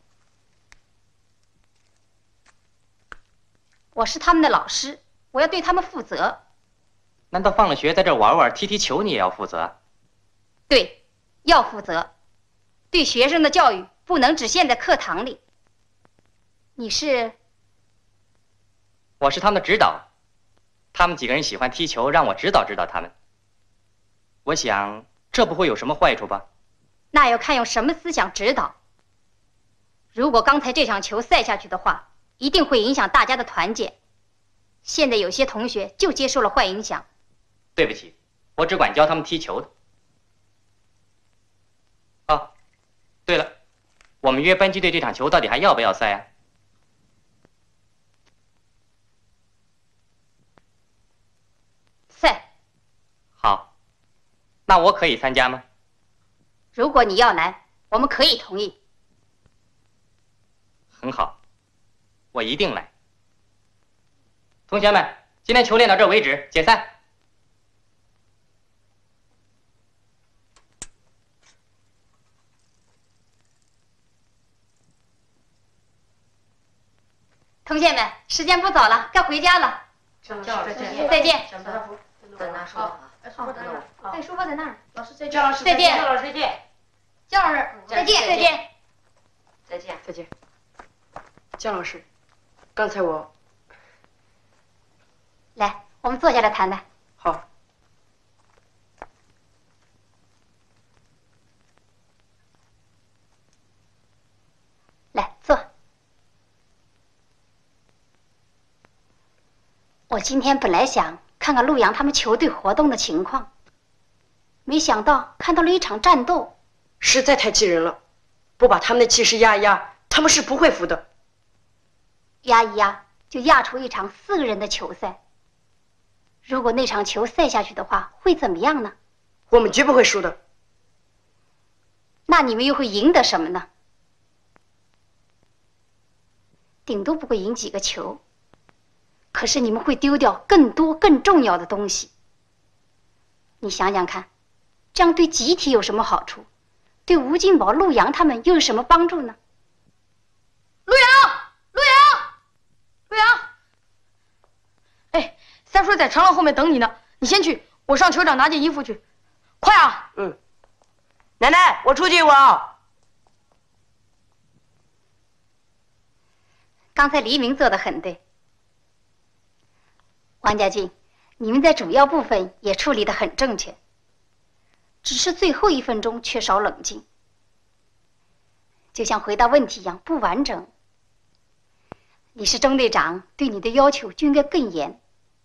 Speaker 5: 我是他们的老师，我要对他们负责。
Speaker 6: 难道放了学在这玩玩、踢踢球，你也要负责？
Speaker 5: 对，要负责。对学生的教育不能只限在课堂里。你是？
Speaker 6: 我是他们的指导，他们几个人喜欢踢球，让我指导指导他们。我想这不会有什么坏处吧？
Speaker 5: 那要看用什么思想指导。如果刚才这场球赛下去的话，一定会影响大家的团结。现在有些同学就接受了坏影响。
Speaker 6: 对不起，我只管教他们踢球的。哦，对了，我们约班级队这场球到底还要不要赛啊？
Speaker 5: 赛。
Speaker 6: 好，那我可以参加吗？
Speaker 5: 如果你要来，我们可以同意。
Speaker 6: 很好，我一定来。同学们，今天球练到这儿为止，解散。
Speaker 5: 同学们，时间不早了，该回家了。
Speaker 9: 再见，
Speaker 5: 再见。
Speaker 7: 在那说啊，
Speaker 5: 好，对，书包在那儿。
Speaker 7: 老师再见，
Speaker 9: 姜老师
Speaker 5: 再见，
Speaker 9: 姜老师再见，
Speaker 5: 姜老师再见，再见，
Speaker 7: 再见，
Speaker 9: 再见。姜老师，刚才我
Speaker 5: 来，我们坐下来谈谈。
Speaker 9: 好。
Speaker 5: 来坐。我今天本来想看看陆阳他们球队活动的情况，没想到看到了一场战斗，
Speaker 9: 实在太气人了。不把他们的气势压一压，他们是不会服的。
Speaker 5: 压一压就压出一场四个人的球赛。如果那场球赛下去的话，会怎么样呢？
Speaker 9: 我们绝不会输的。
Speaker 5: 那你们又会赢得什么呢？顶多不会赢几个球，可是你们会丢掉更多更重要的东西。 你想想看，这样对集体有什么好处？对吴金宝、陆阳他们又有什么帮助呢？
Speaker 2: 陆阳，陆阳，陆阳！哎，三叔在长廊后面等你呢，你先去，我上球场拿件衣服去，快啊！
Speaker 9: 嗯。奶奶，我出去一会儿。
Speaker 5: 刚才黎明做的很对，王家俊，你们在主要部分也处理得很正确，只是最后一分钟缺少冷静，就像回答问题一样不完整。你是中队长，对你的要求就应该更严。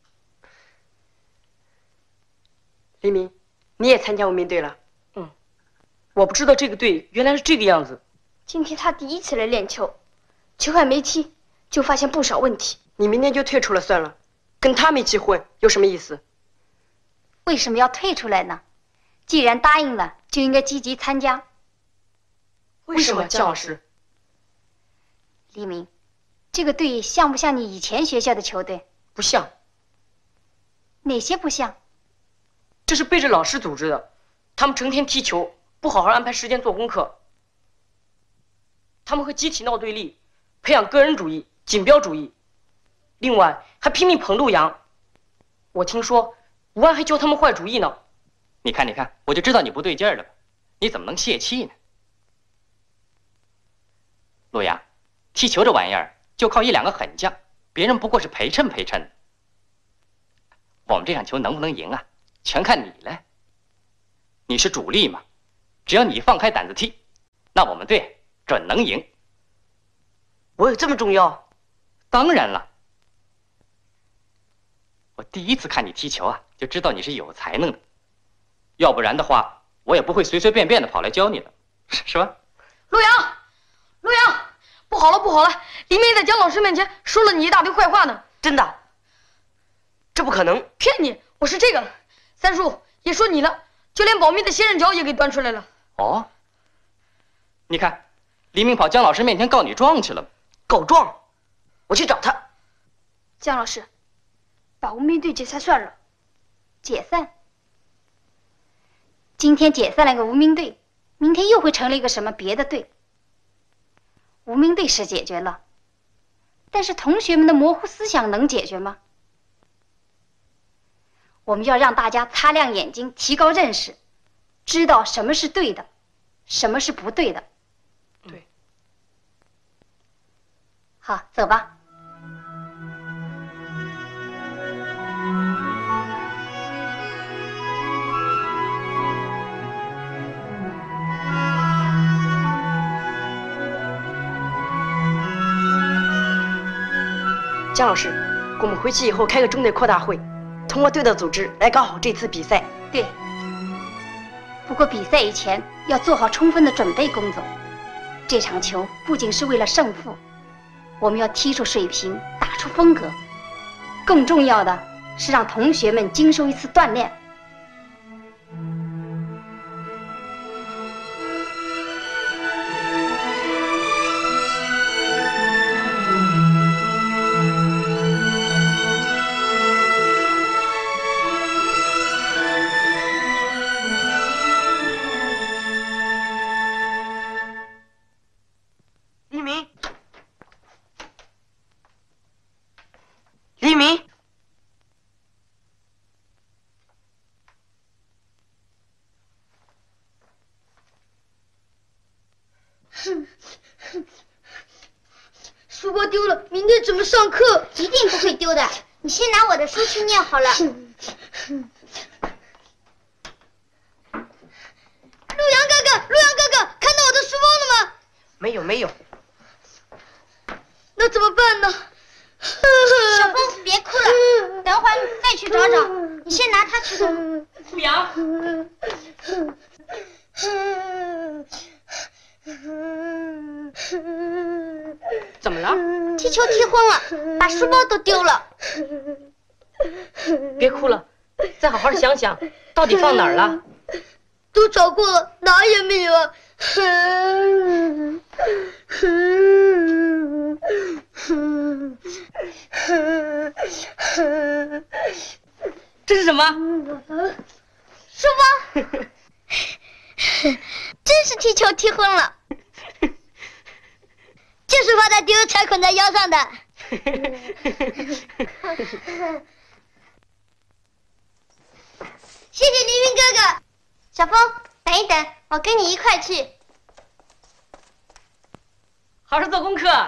Speaker 9: 黎明，你也参加文明队了？
Speaker 4: 嗯，我不知道这个队原来是这个样子。
Speaker 3: 今天他第一次来练球，球还没踢就发现不少问题。
Speaker 9: 你明天就退出了算了，跟他们一起混有什么意思？
Speaker 5: 为什么要退出来呢？既然答应了，就应该积极参加。
Speaker 4: 为什么，姜老师？
Speaker 5: 黎明，这个队像不像你以前学校的球队？
Speaker 4: 不像。
Speaker 5: 哪些不像？
Speaker 4: 这是背着老师组织的，他们成天踢球，不好好安排时间做功课。他们和集体闹对立，培养个人主义、锦标主义，另外还拼命捧陆阳。我听说吴安还教他们坏主意呢。
Speaker 6: 你看，你看，我就知道你不对劲儿了吧？你怎么能泄气呢？陆阳，踢球这玩意儿就靠一两个狠将，别人不过是陪衬陪衬。我们这场球能不能赢啊，全看你了。你是主力嘛，只要你放开胆子踢，那我们队准能赢。
Speaker 9: 我有这么重要？
Speaker 6: 当然了。我第一次看你踢球啊，就知道你是有才能的，要不然的话，我也不会随随便便的跑来教你的，是吧？
Speaker 2: 陆阳，陆阳，不好了不好了！黎明在姜老师面前说了你一大堆坏话呢。
Speaker 9: 真的？这不可能！
Speaker 2: 骗你！我是这个，三叔也说你了，就连保密的仙人脚也给端出来了。
Speaker 6: 哦，你看，黎明跑姜老师面前告你状去了。
Speaker 9: 告状？我去找他。
Speaker 3: 姜老师，把无名队解散算了。
Speaker 5: 解散？今天解散了个无名队，明天又会成立一个什么别的队？无名队是解决了，但是同学们的模糊思想能解决吗？我们要让大家擦亮眼睛，提高认识，知道什么是对的，什么是不对的。
Speaker 4: 对。
Speaker 5: 好，走吧。
Speaker 9: 姜老师，我们回去以后开个中队扩大会，通过队的组织来搞好这次比赛。
Speaker 5: 对。不过比赛以前要做好充分的准备工作。这场球不仅是为了胜负，我们要踢出水平，打出风格。更重要的是让同学们经受一次锻炼。
Speaker 9: 黎明，
Speaker 3: 书包丢了，明天怎么上课？
Speaker 10: 一定不会丢的。你先拿我的书去念好了。陆
Speaker 3: 阳哥哥，陆阳哥哥，看到我的书包了吗？
Speaker 9: 没有，没有。
Speaker 3: 那怎么办呢？
Speaker 10: 小峰，别哭了，等会儿再去找找。你先拿它去读。
Speaker 4: 陆阳。
Speaker 9: 怎么了？
Speaker 10: 踢球踢昏了，把书包都丢了。
Speaker 4: 别哭了，再好好想想，到底放哪儿了？
Speaker 3: 都找过了，哪也没有啊。
Speaker 4: 这是什么？
Speaker 10: 书包，真是踢球踢昏了，就是怕他丢才捆在腰上的。谢谢黎明哥哥。小峰，等一等，我跟你一块去。
Speaker 4: 好好做功课。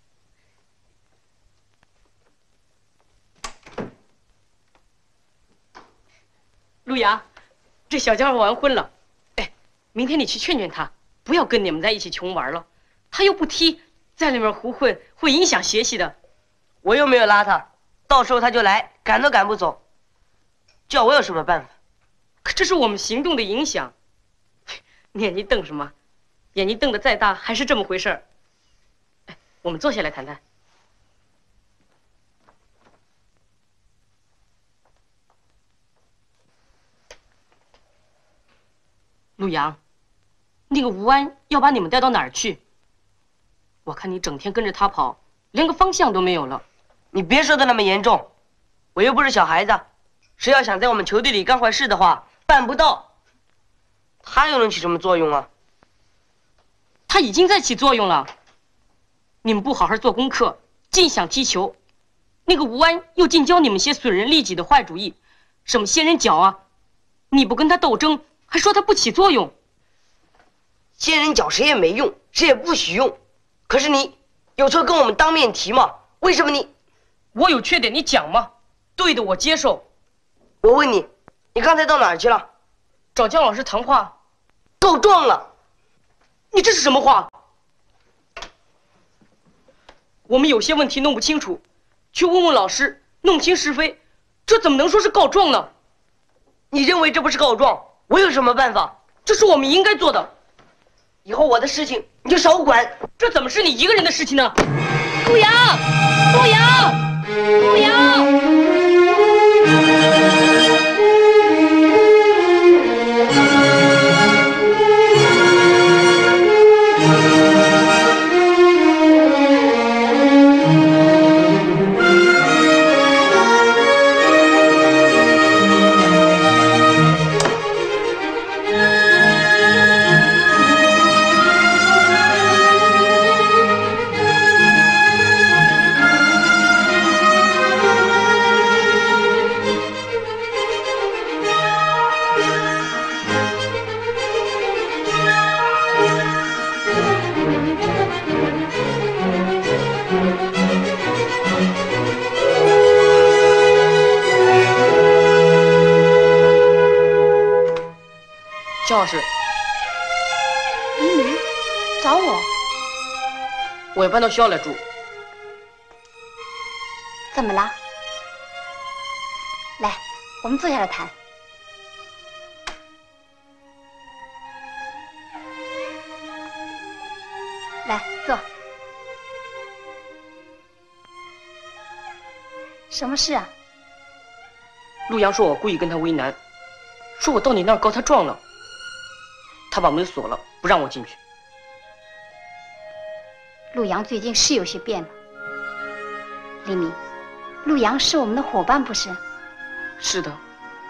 Speaker 4: 陆阳，这小家伙完婚了，哎，明天你去劝劝他，不要跟你们在一起穷玩了。他又不踢，在里面胡混，会影响学习的。
Speaker 9: 我又没有拉他，到时候他就来，赶都赶不走，叫我有什么办法？
Speaker 4: 可这是我们行动的影响。你眼睛瞪什么？眼睛瞪得再大，还是这么回事儿。哎，我们坐下来谈谈。陆阳，那个吴安要把你们带到哪儿去？我看你整天跟着他跑，连个方向都没有了。
Speaker 9: 你别说的那么严重，我又不是小孩子，谁要想在我们球队里干坏事的话，办不到。他又能起什么作用啊？
Speaker 4: 他已经在起作用了。你们不好好做功课，尽想踢球，那个吴安又尽教你们些损人利己的坏主意，什么仙人脚啊！你不跟他斗争，还说他不起作用。
Speaker 9: 仙人脚谁也没用，谁也不许用。可是你有错跟我们当面提嘛？为什么你？
Speaker 4: 我有缺点你讲嘛，对的我接受。
Speaker 9: 我问你，你刚才到哪儿去了？
Speaker 4: 找姜老师谈话。
Speaker 9: 告状了。
Speaker 4: 你这是什么话？我们有些问题弄不清楚，去问问老师，弄清是非，这怎么能说是告状呢？
Speaker 9: 你认为这不是告状，我有什么办法？
Speaker 4: 这是我们应该做的。
Speaker 9: 以后我的事情你就少管。
Speaker 4: 这怎么是你一个人的事情呢？陆阳，陆阳，陆阳。姜老师，
Speaker 5: 黎明，找我？
Speaker 4: 我要搬到学校来住。
Speaker 5: 怎么了？来，我们坐下来谈。来，坐。什么事啊？
Speaker 4: 陆阳说我故意跟他为难，说我到你那儿告他状了。他把门锁了，不让我进去。
Speaker 5: 陆阳最近是有些变了。黎明，陆阳是我们的伙伴，不是？
Speaker 4: 是的。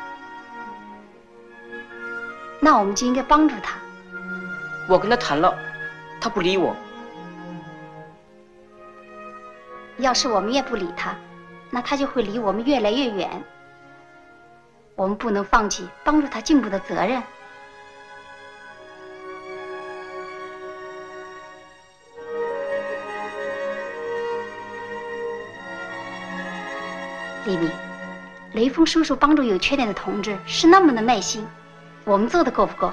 Speaker 5: 那我们就应该帮助他。
Speaker 4: 我跟他谈了，他不理我。
Speaker 5: 要是我们也不理他，那他就会离我们越来越远。我们不能放弃帮助他进步的责任。黎明，雷锋叔叔帮助有缺点的同志是那么的耐心，我们做的够不够？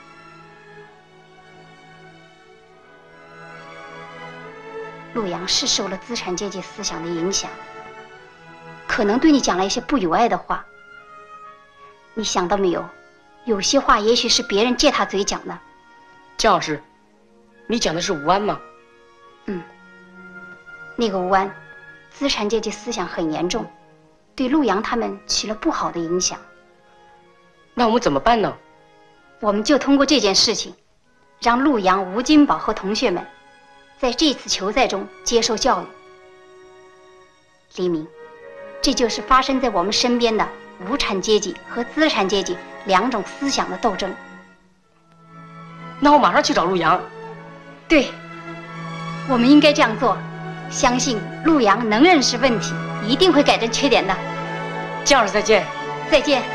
Speaker 5: 陆阳是受了资产阶级思想的影响，可能对你讲了一些不友爱的话。你想到没有？有些话也许是别人借他嘴讲的。
Speaker 4: 姜老师，你讲的是吴安吗？
Speaker 5: 嗯，那个吴安，资产阶级思想很严重，对陆阳他们起了不好的影响。
Speaker 4: 那我们怎么办呢？
Speaker 5: 我们就通过这件事情，让陆阳、吴金宝和同学们在这次球赛中接受教育。黎明，这就是发生在我们身边的无产阶级和资产阶级两种思想的斗争。
Speaker 4: 那我马上去找陆阳。
Speaker 5: 对，我们应该这样做。相信陆阳能认识问题，一定会改正缺点的。
Speaker 4: 姜老师再见。
Speaker 5: 再见。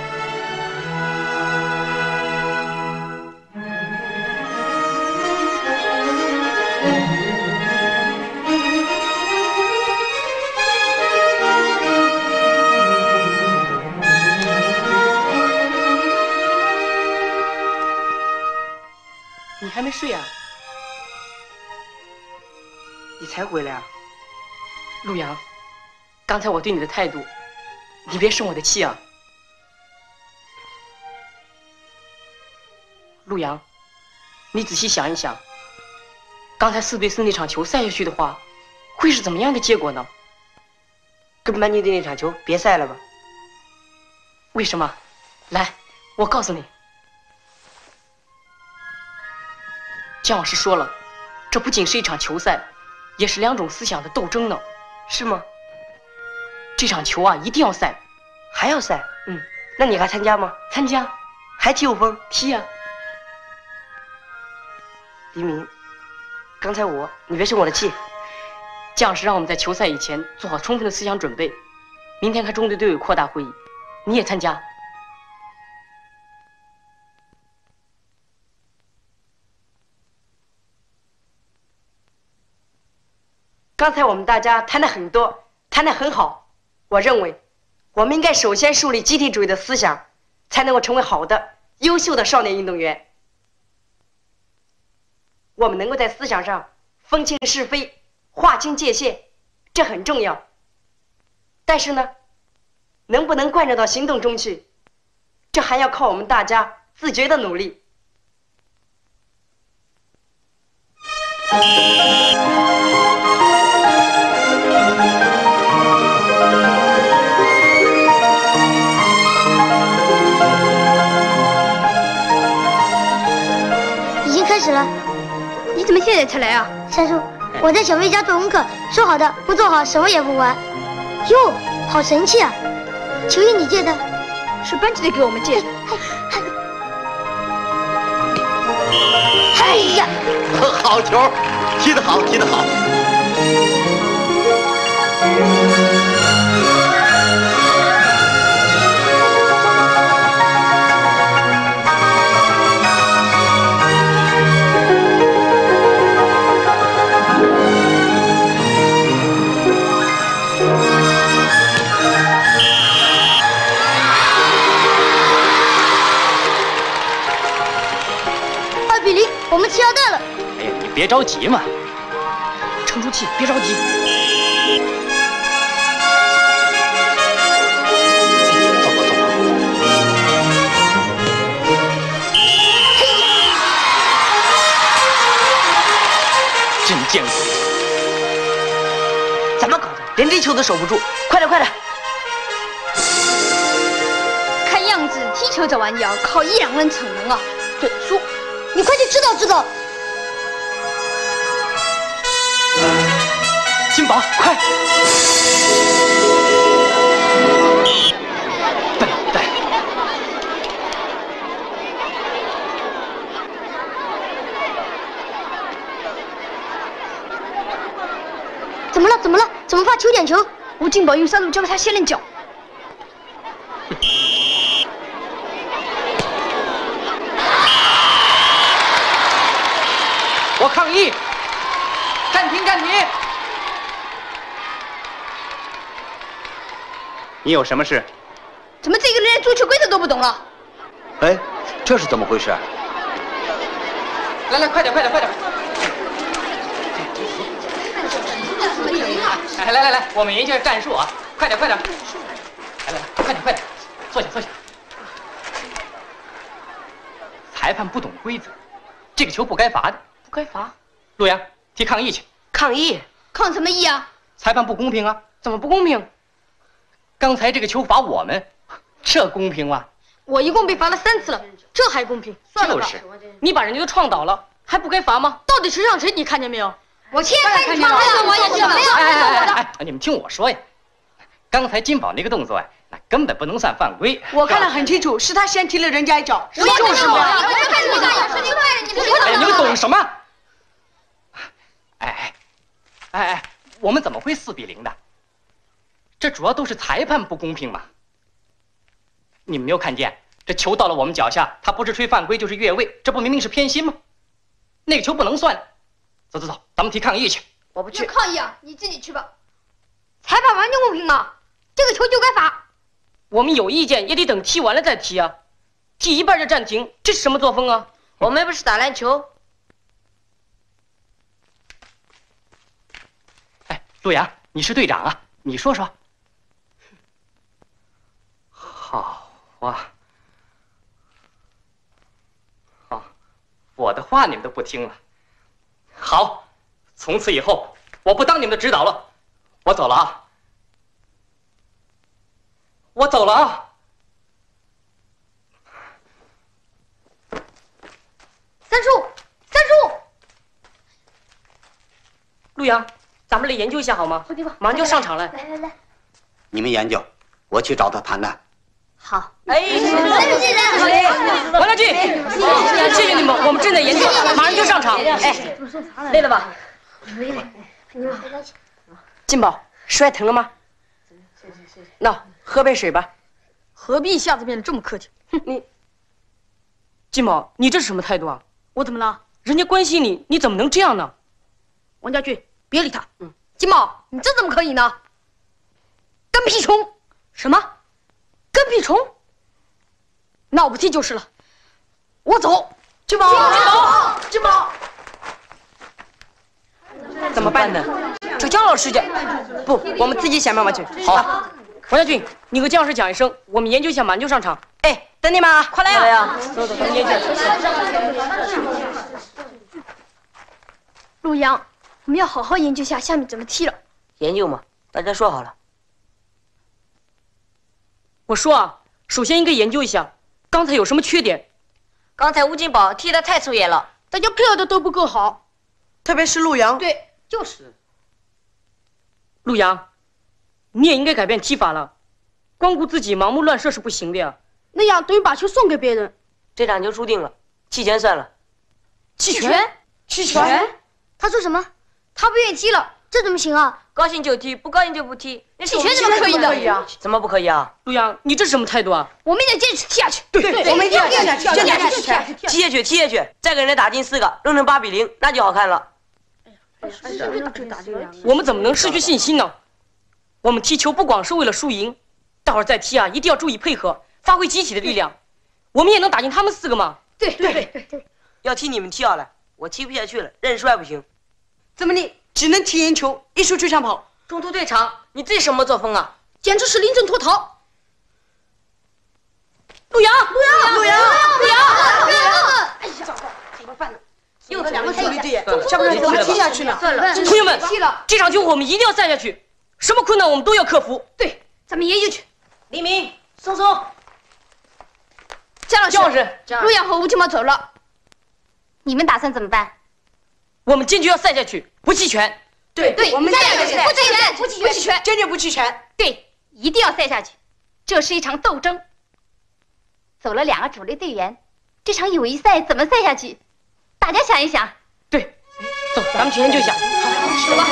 Speaker 4: 你还没睡啊？
Speaker 9: 你才回来啊？
Speaker 4: 陆阳，刚才我对你的态度，你别生我的气啊！陆阳，你仔细想一想，刚才四对四那场球赛下去的话，会是怎么样的结果呢？
Speaker 9: 跟班级队那场球别赛了吧？
Speaker 4: 为什么？来，我告诉你，姜老师说了，这不仅是一场球赛，也是两种思想的斗争呢。
Speaker 9: 是吗？
Speaker 4: 这场球啊，一定要赛，
Speaker 9: 还要赛？
Speaker 4: 嗯，
Speaker 9: 那你还参加吗？
Speaker 4: 参加，
Speaker 9: 还踢五峰？
Speaker 4: 踢呀、啊。
Speaker 9: 黎明，刚才我，你别生我的气。
Speaker 4: 姜老师让我们在球赛以前做好充分的思想准备，明天开中队队委扩大会议，你也参加。
Speaker 9: 刚才我们大家谈的很多，谈的很好。我认为，我们应该首先树立集体主义的思想，才能够成为好的、优秀的少年运动员。我们能够在思想上分清是非、划清界限，这很重要。但是呢，能不能贯彻到行动中去，这还要靠我们大家自觉的努力。
Speaker 10: 已经开始了。
Speaker 3: 你怎么现在才来啊？
Speaker 10: 三叔，我在小飞家做功课，说好的不做好什么也不玩。哟，好神气啊！球是你借的？
Speaker 3: 是班级队给我们借的。
Speaker 10: 哎呀，
Speaker 8: 好球，踢得好，踢得好。
Speaker 10: 二比零，我们踢到队了。
Speaker 6: 哎呀，你别着急嘛，
Speaker 4: 沉住气，别着急。
Speaker 6: 走吧，走吧。真见鬼！
Speaker 9: 怎么搞的？连这球都守不住！快点，快点！
Speaker 3: 看样子踢球这玩意儿靠一两个人逞能啊。对，输。
Speaker 10: 你快去指导指导。
Speaker 6: 金宝，快！笨蛋！
Speaker 10: 怎么了？怎么了？怎么罚球点球？
Speaker 3: 吴金宝用三路交给他先练脚。
Speaker 6: 我抗议！暂停，暂停！你有什么事？
Speaker 3: 怎么这个人连足球规则都不懂了？
Speaker 8: 哎，这是怎么回事？
Speaker 6: 来来，快点，快点，快点！哎，来来来，我们研究下战术啊！快点，快点！来来来，快点，快点！坐下，坐下。裁判不懂规则，这个球不该罚的。
Speaker 4: 不该罚。
Speaker 6: 陆阳，提抗议去。
Speaker 9: 抗议？
Speaker 3: 抗什么议啊？
Speaker 6: 裁判不公平啊！
Speaker 4: 怎么不公平？
Speaker 6: 刚才这个球罚我们，这公平吗？
Speaker 2: 我一共被罚了三次了，这还公平？算了吧，
Speaker 6: 就是，
Speaker 4: 你把人家都撞倒了，还不该罚吗？
Speaker 2: 到底谁让谁？你看见没有？
Speaker 3: 我现在看见了，
Speaker 2: 我也是，没有，
Speaker 6: 哎哎哎哎，你们听我说呀，刚才金宝那个动作呀， 那根本不能算犯规。
Speaker 9: 我看得很清楚，是他先踢了人家一脚。
Speaker 3: 我也就是我呀，我就看你们俩使劲快，你们
Speaker 6: 哎，你们懂什么？哎哎哎哎，我们怎么会四比零的？这主要都是裁判不公平嘛。你们没有看见，这球到了我们脚下，他不是吹犯规就是越位，这不明明是偏心吗？那个球不能算。走走走，咱们提抗议去。
Speaker 3: 我不去。抗议啊！你自己去吧。裁判完全公平嘛，这个球就该罚。
Speaker 4: 我们有意见也得等踢完了再踢啊，踢一半就暂停，这是什么作风啊？
Speaker 7: 我们不是打篮球。
Speaker 6: 哎，陆阳，你是队长啊，你说说。好啊，好，我的话你们都不听了。好，从此以后我不当你们的指导了，我走了啊，我走了啊。
Speaker 2: 三叔，三叔，
Speaker 4: 陆阳，咱们来研究一下好吗？马上就上场了。
Speaker 5: 来来来，
Speaker 8: 你们研究，我去找他谈谈。
Speaker 5: 好。
Speaker 7: 哎，
Speaker 4: 王家俊，谢谢你们，我们正在研究，马上就上场。哎，累了吧？
Speaker 9: 金宝，摔疼了吗？那喝杯水吧。
Speaker 2: 何必一下子变得这么客气？
Speaker 4: 哼，你，金宝，你这是什么态度啊？
Speaker 2: 我怎么了？
Speaker 4: 人家关心你，你怎么能这样呢？
Speaker 2: 王家俊，别理他。嗯，金宝，你这怎么可以呢？跟屁虫？什么？跟屁虫？那我不踢就是了。我走。
Speaker 9: 金宝，金宝，金宝，
Speaker 4: 怎么办呢？
Speaker 9: 找姜老师去。不，我们自己想办法去。
Speaker 4: 好，王家俊，你和姜老师讲一声，我们研究一下，马上就上场。
Speaker 9: 哎，等你们啊，快来呀！
Speaker 4: 呀！走走，咱们研究。
Speaker 3: 陆阳，我们要好好研究下下面怎么踢了。
Speaker 7: 研究嘛，大家说好了。
Speaker 4: 我说啊，首先应该研究一下刚才有什么缺点。
Speaker 7: 刚才吴金宝踢得太粗野了，
Speaker 2: 大家跳的都不够好。
Speaker 9: 特别是陆阳。
Speaker 2: 对，就是。
Speaker 4: 陆阳，你也应该改变踢法了，光顾自己盲目乱射是不行的呀。
Speaker 2: 那样等于把球送给别人。
Speaker 7: 这场球输定了，弃权算了。
Speaker 2: 弃权？弃权？
Speaker 3: 他说什么？他不愿意踢了，这怎么行啊？
Speaker 7: 高兴就踢，不高兴就不踢。
Speaker 3: 弃权怎么可以的？
Speaker 7: 怎么不可以啊？
Speaker 4: 陆阳，你这是什么态度啊？
Speaker 2: 我们得坚持踢下去。
Speaker 9: 对对，我们一定要踢下去，坚持踢下去，
Speaker 7: 踢下去，踢下去，再给人家打进四个，弄成八比零，那就好看了。
Speaker 4: 我们怎么能失去信心呢？我们踢球不光是为了输赢，待会儿再踢啊，一定要注意配合，发挥集体的力量。我们也能打进他们四个吗？
Speaker 2: 对对对对，
Speaker 7: 要踢你们踢好了，我踢不下去了，认输还不行。
Speaker 9: 怎么你只能踢赢球，一输就想跑？
Speaker 7: 中途退场，你这什么作风啊？
Speaker 2: 简直是临阵脱逃！陆阳，陆阳，
Speaker 9: 陆阳，
Speaker 2: 陆阳，陆阳！
Speaker 9: 哎呀，糟糕，怎么办呢？
Speaker 2: 又
Speaker 9: 两个主力队员，
Speaker 6: 下
Speaker 9: 下不然怎么踢下去呢？
Speaker 2: 算了，
Speaker 4: 同学们，这场球我们一定要赛下去，什么困难我们都要克服。
Speaker 2: 对，咱们研究去。
Speaker 7: 黎明，松松，
Speaker 2: 姜老师，
Speaker 4: 姜老师，
Speaker 2: 陆阳和吴金宝走了，
Speaker 5: 你们打算怎么办？
Speaker 4: 我们坚决要赛下去，不弃权。
Speaker 9: 对
Speaker 2: 对，
Speaker 9: 我们
Speaker 2: 赛下去，不弃权，不弃权，不弃权，
Speaker 9: 坚决不弃权。
Speaker 5: 对，一定要赛下去。这是一场斗争。走了两个主力队员，这场友谊赛怎么赛下去？大家想一想。
Speaker 4: 对，走，咱们去研究一下。
Speaker 2: 好，走吧，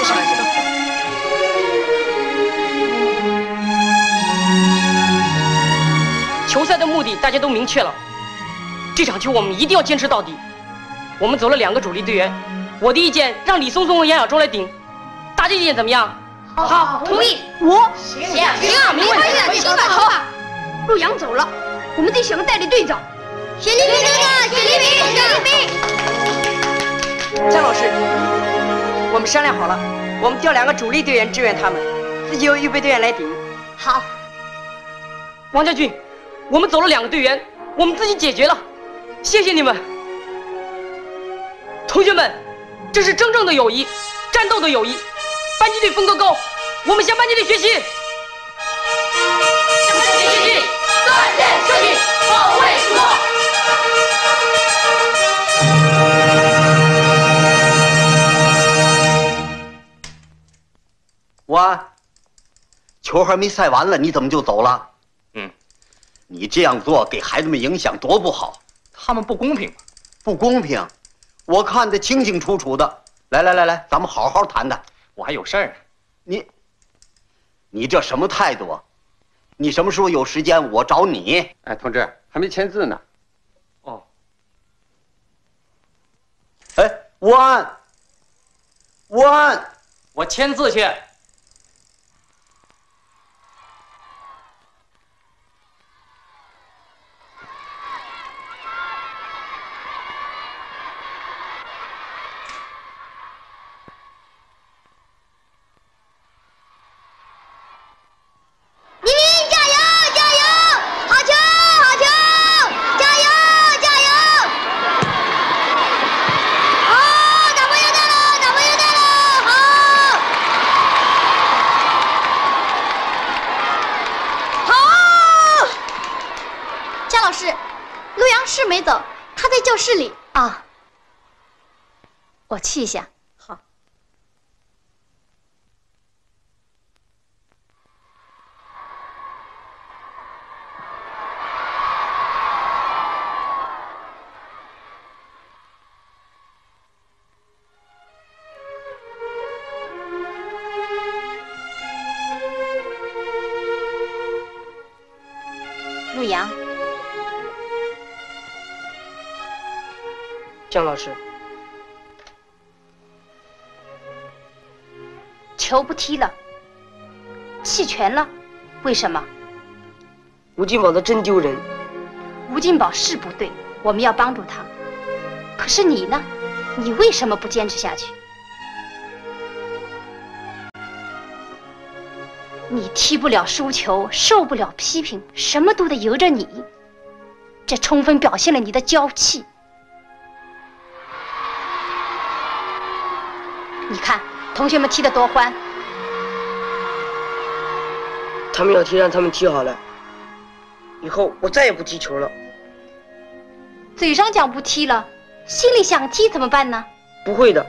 Speaker 4: 球赛的目的大家都明确了，这场球我们一定要坚持到底。我们走了两个主力队员，我的意见让李松松和杨小周来顶，大家意见怎么样？
Speaker 2: 好，同意。
Speaker 9: 我
Speaker 2: 行行啊，没问题，行吧，好吧。陆阳走了，我们得选个代理队长。
Speaker 3: 选黎明队长，选黎明，选黎明。
Speaker 9: 姜老师，我们商量好了，我们调两个主力队员支援他们，自己由预备队员来顶。
Speaker 2: 好。
Speaker 4: 王家俊，我们走了两个队员，我们自己解决了，谢谢你们。同学们，这是真正的友谊，战斗的友谊。班级队分个高，我们向班级队学习。向班级队学习，锻炼身体，保卫书包。
Speaker 8: 我球还没赛完了，你怎么就走了？ 你这样做给孩子们影响多不好，
Speaker 6: 他们不公平吗？
Speaker 8: 不公平，我看得清清楚楚的。来来来来，咱们好好谈谈。
Speaker 6: 我还有事儿呢。
Speaker 8: 你，你这什么态度啊？你什么时候有时间，我找你。
Speaker 11: 哎，同志，还没签字呢。
Speaker 6: 哦。
Speaker 8: 哎，吴安，吴安，
Speaker 6: 我签字去。
Speaker 3: 没走，他在教室里
Speaker 5: 啊。我去一下。
Speaker 4: 好。
Speaker 5: 陆阳。
Speaker 9: 姜老师，
Speaker 5: 球不踢了，弃权了，为什么？
Speaker 9: 吴金宝的真丢人。
Speaker 5: 吴金宝是不对，我们要帮助他。可是你呢？你为什么不坚持下去？你踢不了输球，受不了批评，什么都得由着你，这充分表现了你的娇气。你看，同学们踢得多欢。
Speaker 9: 他们要踢，让他们踢好了。以后我再也不踢球了。
Speaker 5: 嘴上讲不踢了，心里想踢怎么办呢？
Speaker 9: 不会的。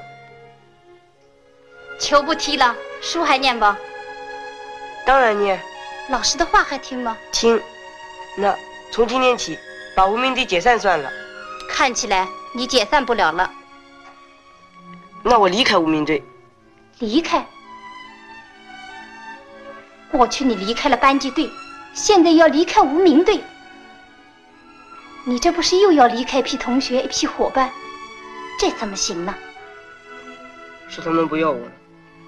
Speaker 5: 球不踢了，书还念不？
Speaker 9: 当然念。
Speaker 5: 老师的话还听吗？
Speaker 9: 听。那从今天起，把无名队解散算了。
Speaker 5: 看起来你解散不了了。
Speaker 9: 那我离开无名队。
Speaker 5: 离开？过去你离开了班级队，现在要离开无名队，你这不是又要离开一批同学一批伙伴，这怎么行呢？
Speaker 9: 是他们不要我了。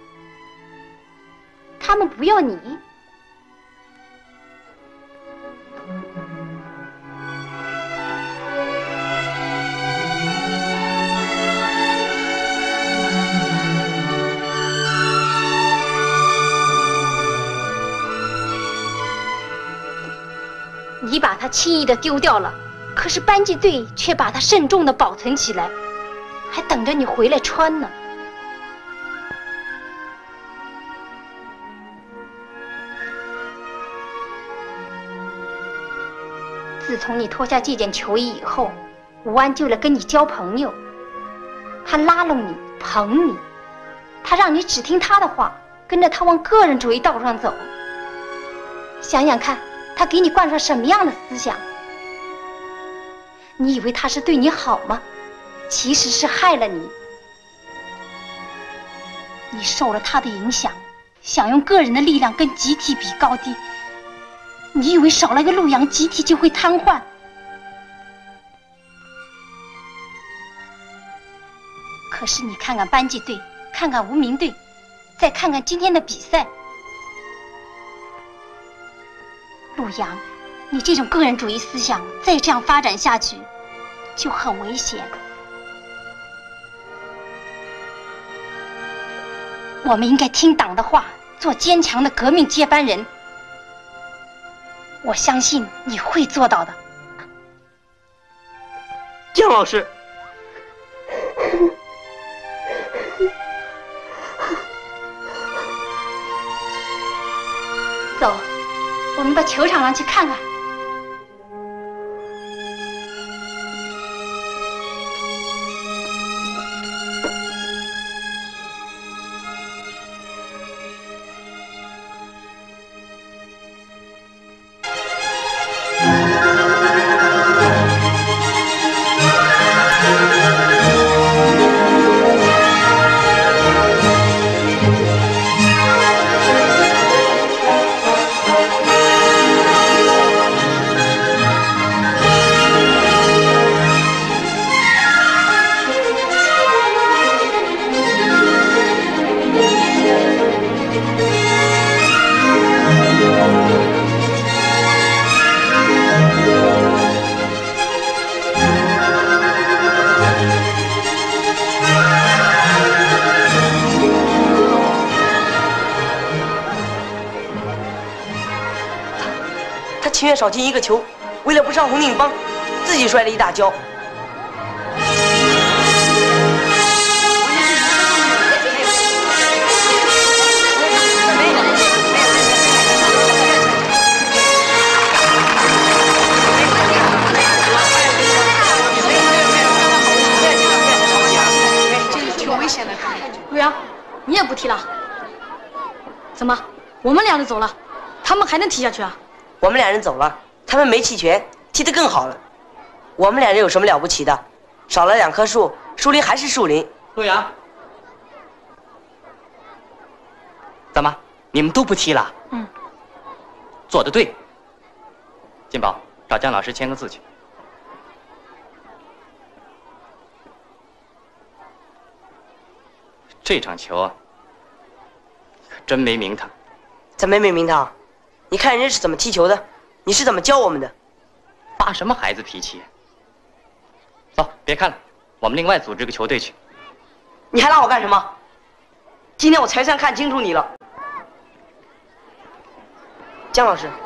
Speaker 5: 他们不要你？你把它轻易的丢掉了，可是班级队却把它慎重的保存起来，还等着你回来穿呢。自从你脱下这件球衣以后，吴安就来跟你交朋友，他拉拢你，捧你，他让你只听他的话，跟着他往个人主义道路上走。想想看，他给你灌输什么样的思想？你以为他是对你好吗？其实是害了你。你受了他的影响，想用个人的力量跟集体比高低。你以为少了个陆阳，集体就会瘫痪？可是你看看班级队，看看无名队，再看看今天的比赛。陆阳，你这种个人主义思想再这样发展下去，就很危险。我们应该听党的话，做坚强的革命接班人。我相信你会做到的。
Speaker 9: 姜老师。
Speaker 5: 走，我们到球场上去看看。
Speaker 10: 嗯。
Speaker 9: 愿少进一个球，为了不上红顶帮，自己摔了一大跤。
Speaker 2: 陆阳，你也不踢了？怎么，我们俩就走了，他们还能踢下去啊？
Speaker 9: 我们俩人走了，他们没弃权，踢得更好了。我们俩人有什么了不起的？少了两棵树，树林还是树林。
Speaker 6: 陆阳，怎么你们都不踢了？
Speaker 2: 嗯，
Speaker 6: 做得对。金宝，找姜老师签个字去。这场球啊，可真没名堂。
Speaker 9: 怎么没名堂？你看人家是怎么踢球的，你是怎么教我们的？
Speaker 6: 发什么孩子脾气？走，别看了，我们另外组织个球队去。
Speaker 9: 你还拉我干什么？今天我才算看清楚你了，姜老师。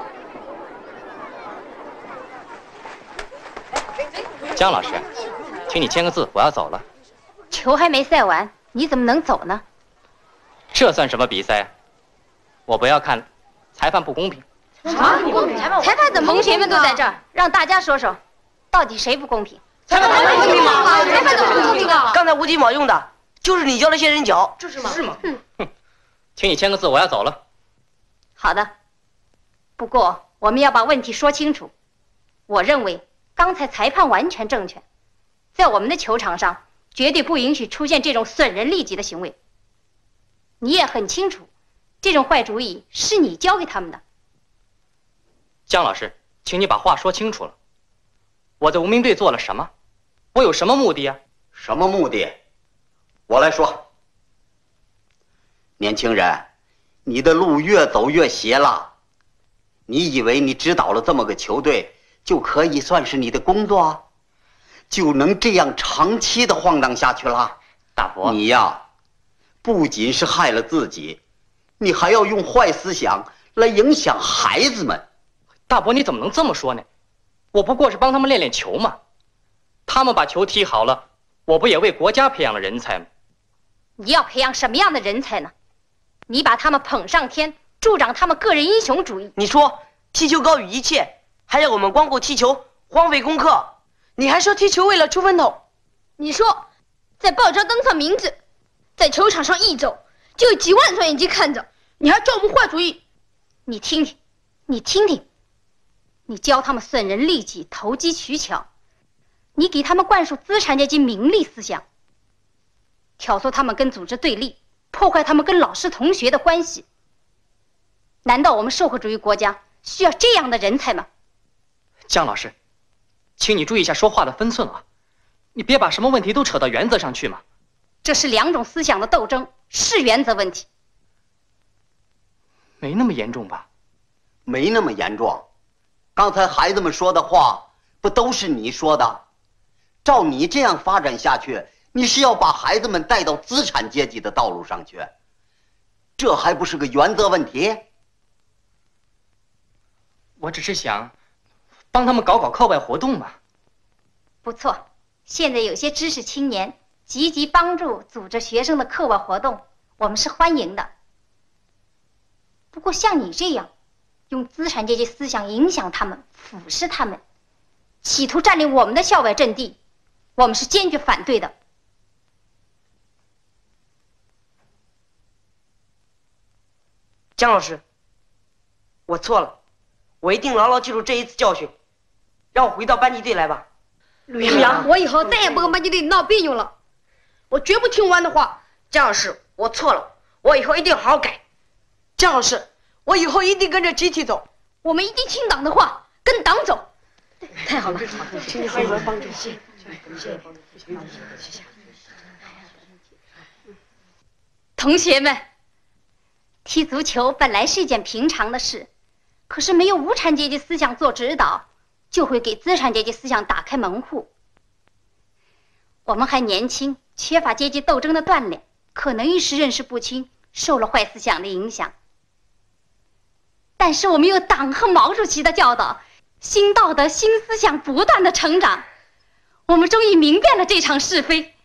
Speaker 6: 姜老师，请你签个字，我要走了。
Speaker 5: 球还没赛完，你怎么能走呢？
Speaker 6: 这算什么比赛啊？我不要看了，裁判不公平。
Speaker 5: 啊，不公平！裁判怎么？同学们都在这儿，让大家说说，到底谁不公平？
Speaker 9: 裁判不公平吗？
Speaker 5: 裁判怎么不公平啊？
Speaker 9: 刚才吴金宝用的就是你教的仙人脚，
Speaker 4: 这是吗？是吗？
Speaker 6: 哼，请你签个字，我要走了。
Speaker 5: 好的，不过我们要把问题说清楚。我认为刚才裁判完全正确，在我们的球场上绝对不允许出现这种损人利己的行为。你也很清楚，这种坏主意是你教给他们的。
Speaker 6: 姜老师，请你把话说清楚了。我在无名队做了什么？我有什么目的啊？
Speaker 8: 什么目的？我来说。年轻人，你的路越走越邪了。你以为你指导了这么个球队，就可以算是你的工作，就能这样长期的晃荡下去了？
Speaker 6: 大伯，
Speaker 8: 你呀，不仅是害了自己，你还要用坏思想来影响孩子们。
Speaker 6: 大伯，你怎么能这么说呢？我不过是帮他们练练球嘛。他们把球踢好了，我不也为国家培养了人才吗？
Speaker 5: 你要培养什么样的人才呢？你把他们捧上天，助长他们个人英雄主义。
Speaker 9: 你说踢球高于一切，还要我们光顾踢球，荒废功课。你还说踢球为了出风头。
Speaker 3: 你说在报章登上名字，在球场上一走就有几万双眼睛看着，你还教我们坏主意。
Speaker 5: 你听听，你听听，你教他们损人利己、投机取巧，你给他们灌输资产阶级名利思想，挑唆他们跟组织对立，破坏他们跟老师同学的关系。难道我们社会主义国家需要这样的人才吗？
Speaker 6: 姜老师，请你注意一下说话的分寸啊！你别把什么问题都扯到原则上去嘛。
Speaker 5: 这是两种思想的斗争，是原则问题。
Speaker 6: 没那么严重吧？
Speaker 8: 没那么严重。刚才孩子们说的话，不都是你说的？照你这样发展下去，你是要把孩子们带到资产阶级的道路上去，这还不是个原则问题？
Speaker 6: 我只是想帮他们搞搞课外活动嘛。
Speaker 5: 不错，现在有些知识青年积极帮助组织学生的课外活动，我们是欢迎的。不过像你这样用资产阶级思想影响他们、腐蚀他们，企图占领我们的校外阵地，我们是坚决反对的。
Speaker 9: 姜老师，我错了，我一定牢牢记住这一次教训，让我回到班级队来吧。
Speaker 3: 陆阳，我以后再也不跟班级队闹别扭了，我绝不听完的话。
Speaker 9: 姜老师，我错了，我以后一定好好改。姜老师，我以后一定跟着集体走。
Speaker 3: 我们一定听党的话，跟党走。
Speaker 5: 太好了，
Speaker 9: 请你好好帮助。
Speaker 5: 同学们，踢足球本来是一件平常的事，可是没有无产阶级思想做指导，就会给资产阶级思想打开门户。我们还年轻，缺乏阶级斗争的锻炼，可能一时认识不清，受了坏思想的影响。但是我们有党和毛主席的教导， 新道德、新思想不断的成长，我们终于明辨了这场是非。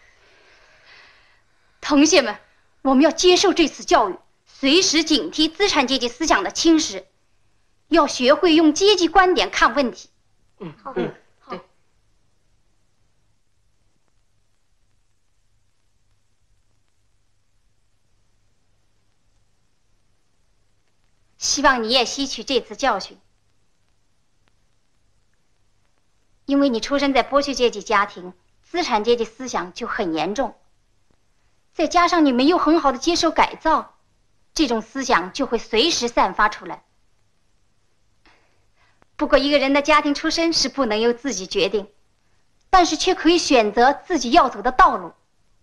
Speaker 5: 同学们，我们要接受这次教育，随时警惕资产阶级思想的侵蚀，要学会用阶级观点看问题。
Speaker 9: 嗯嗯，对。
Speaker 5: 希望你也吸取这次教训，因为你出生在剥削阶级家庭，资产阶级思想就很严重，再加上你没有很好的接受改造，这种思想就会随时散发出来。不过一个人的家庭出身是不能由自己决定，但是却可以选择自己要走的道路。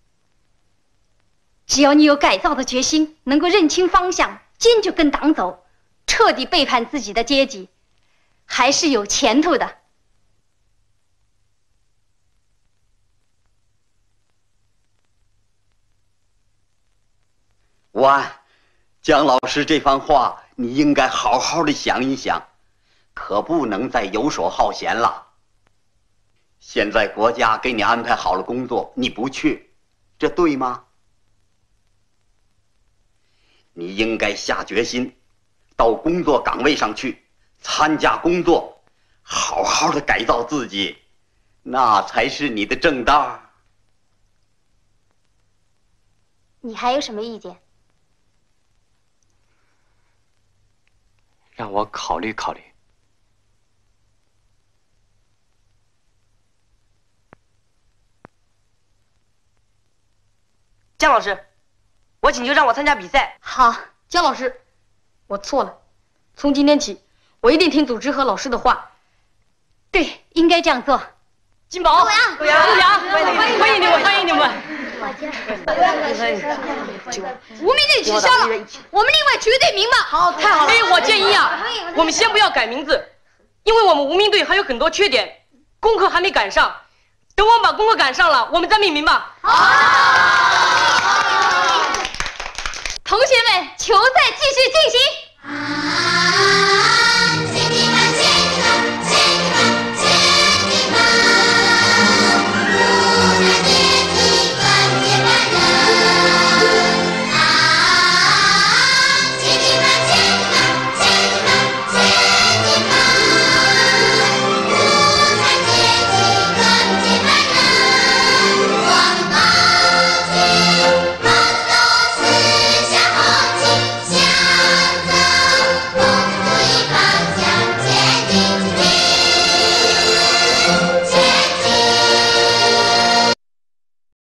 Speaker 5: 只要你有改造的决心，能够认清方向，坚决跟党走，彻底背叛自己的阶级，还是有前途的。
Speaker 8: 婉，姜老师这番话，你应该好好的想一想，可不能再游手好闲了。现在国家给你安排好了工作，你不去，这对吗？你应该下决心，到工作岗位上去，参加工作，好好的改造自己，那才是你的正道。
Speaker 5: 你还有什么意见？
Speaker 6: 让我考虑考虑。
Speaker 9: 姜老师，我请求让我参加比赛。
Speaker 2: 好，姜老师，我错了，从今天起，我一定听组织和老师的话。
Speaker 5: 对，应该这样做。
Speaker 2: 金宝、
Speaker 9: 陆阳、
Speaker 2: 陆阳，欢迎欢迎你们，欢迎你们！
Speaker 3: 无名队取消了，我们另外取个队名吧。
Speaker 2: 好，太好了！哎，我建议啊，我们先不要改名字，因为我们无名队还有很多缺点，功课还没赶上。等我们把功课赶上了，我们再命名吧。
Speaker 5: 好。同学们，球赛继续进行。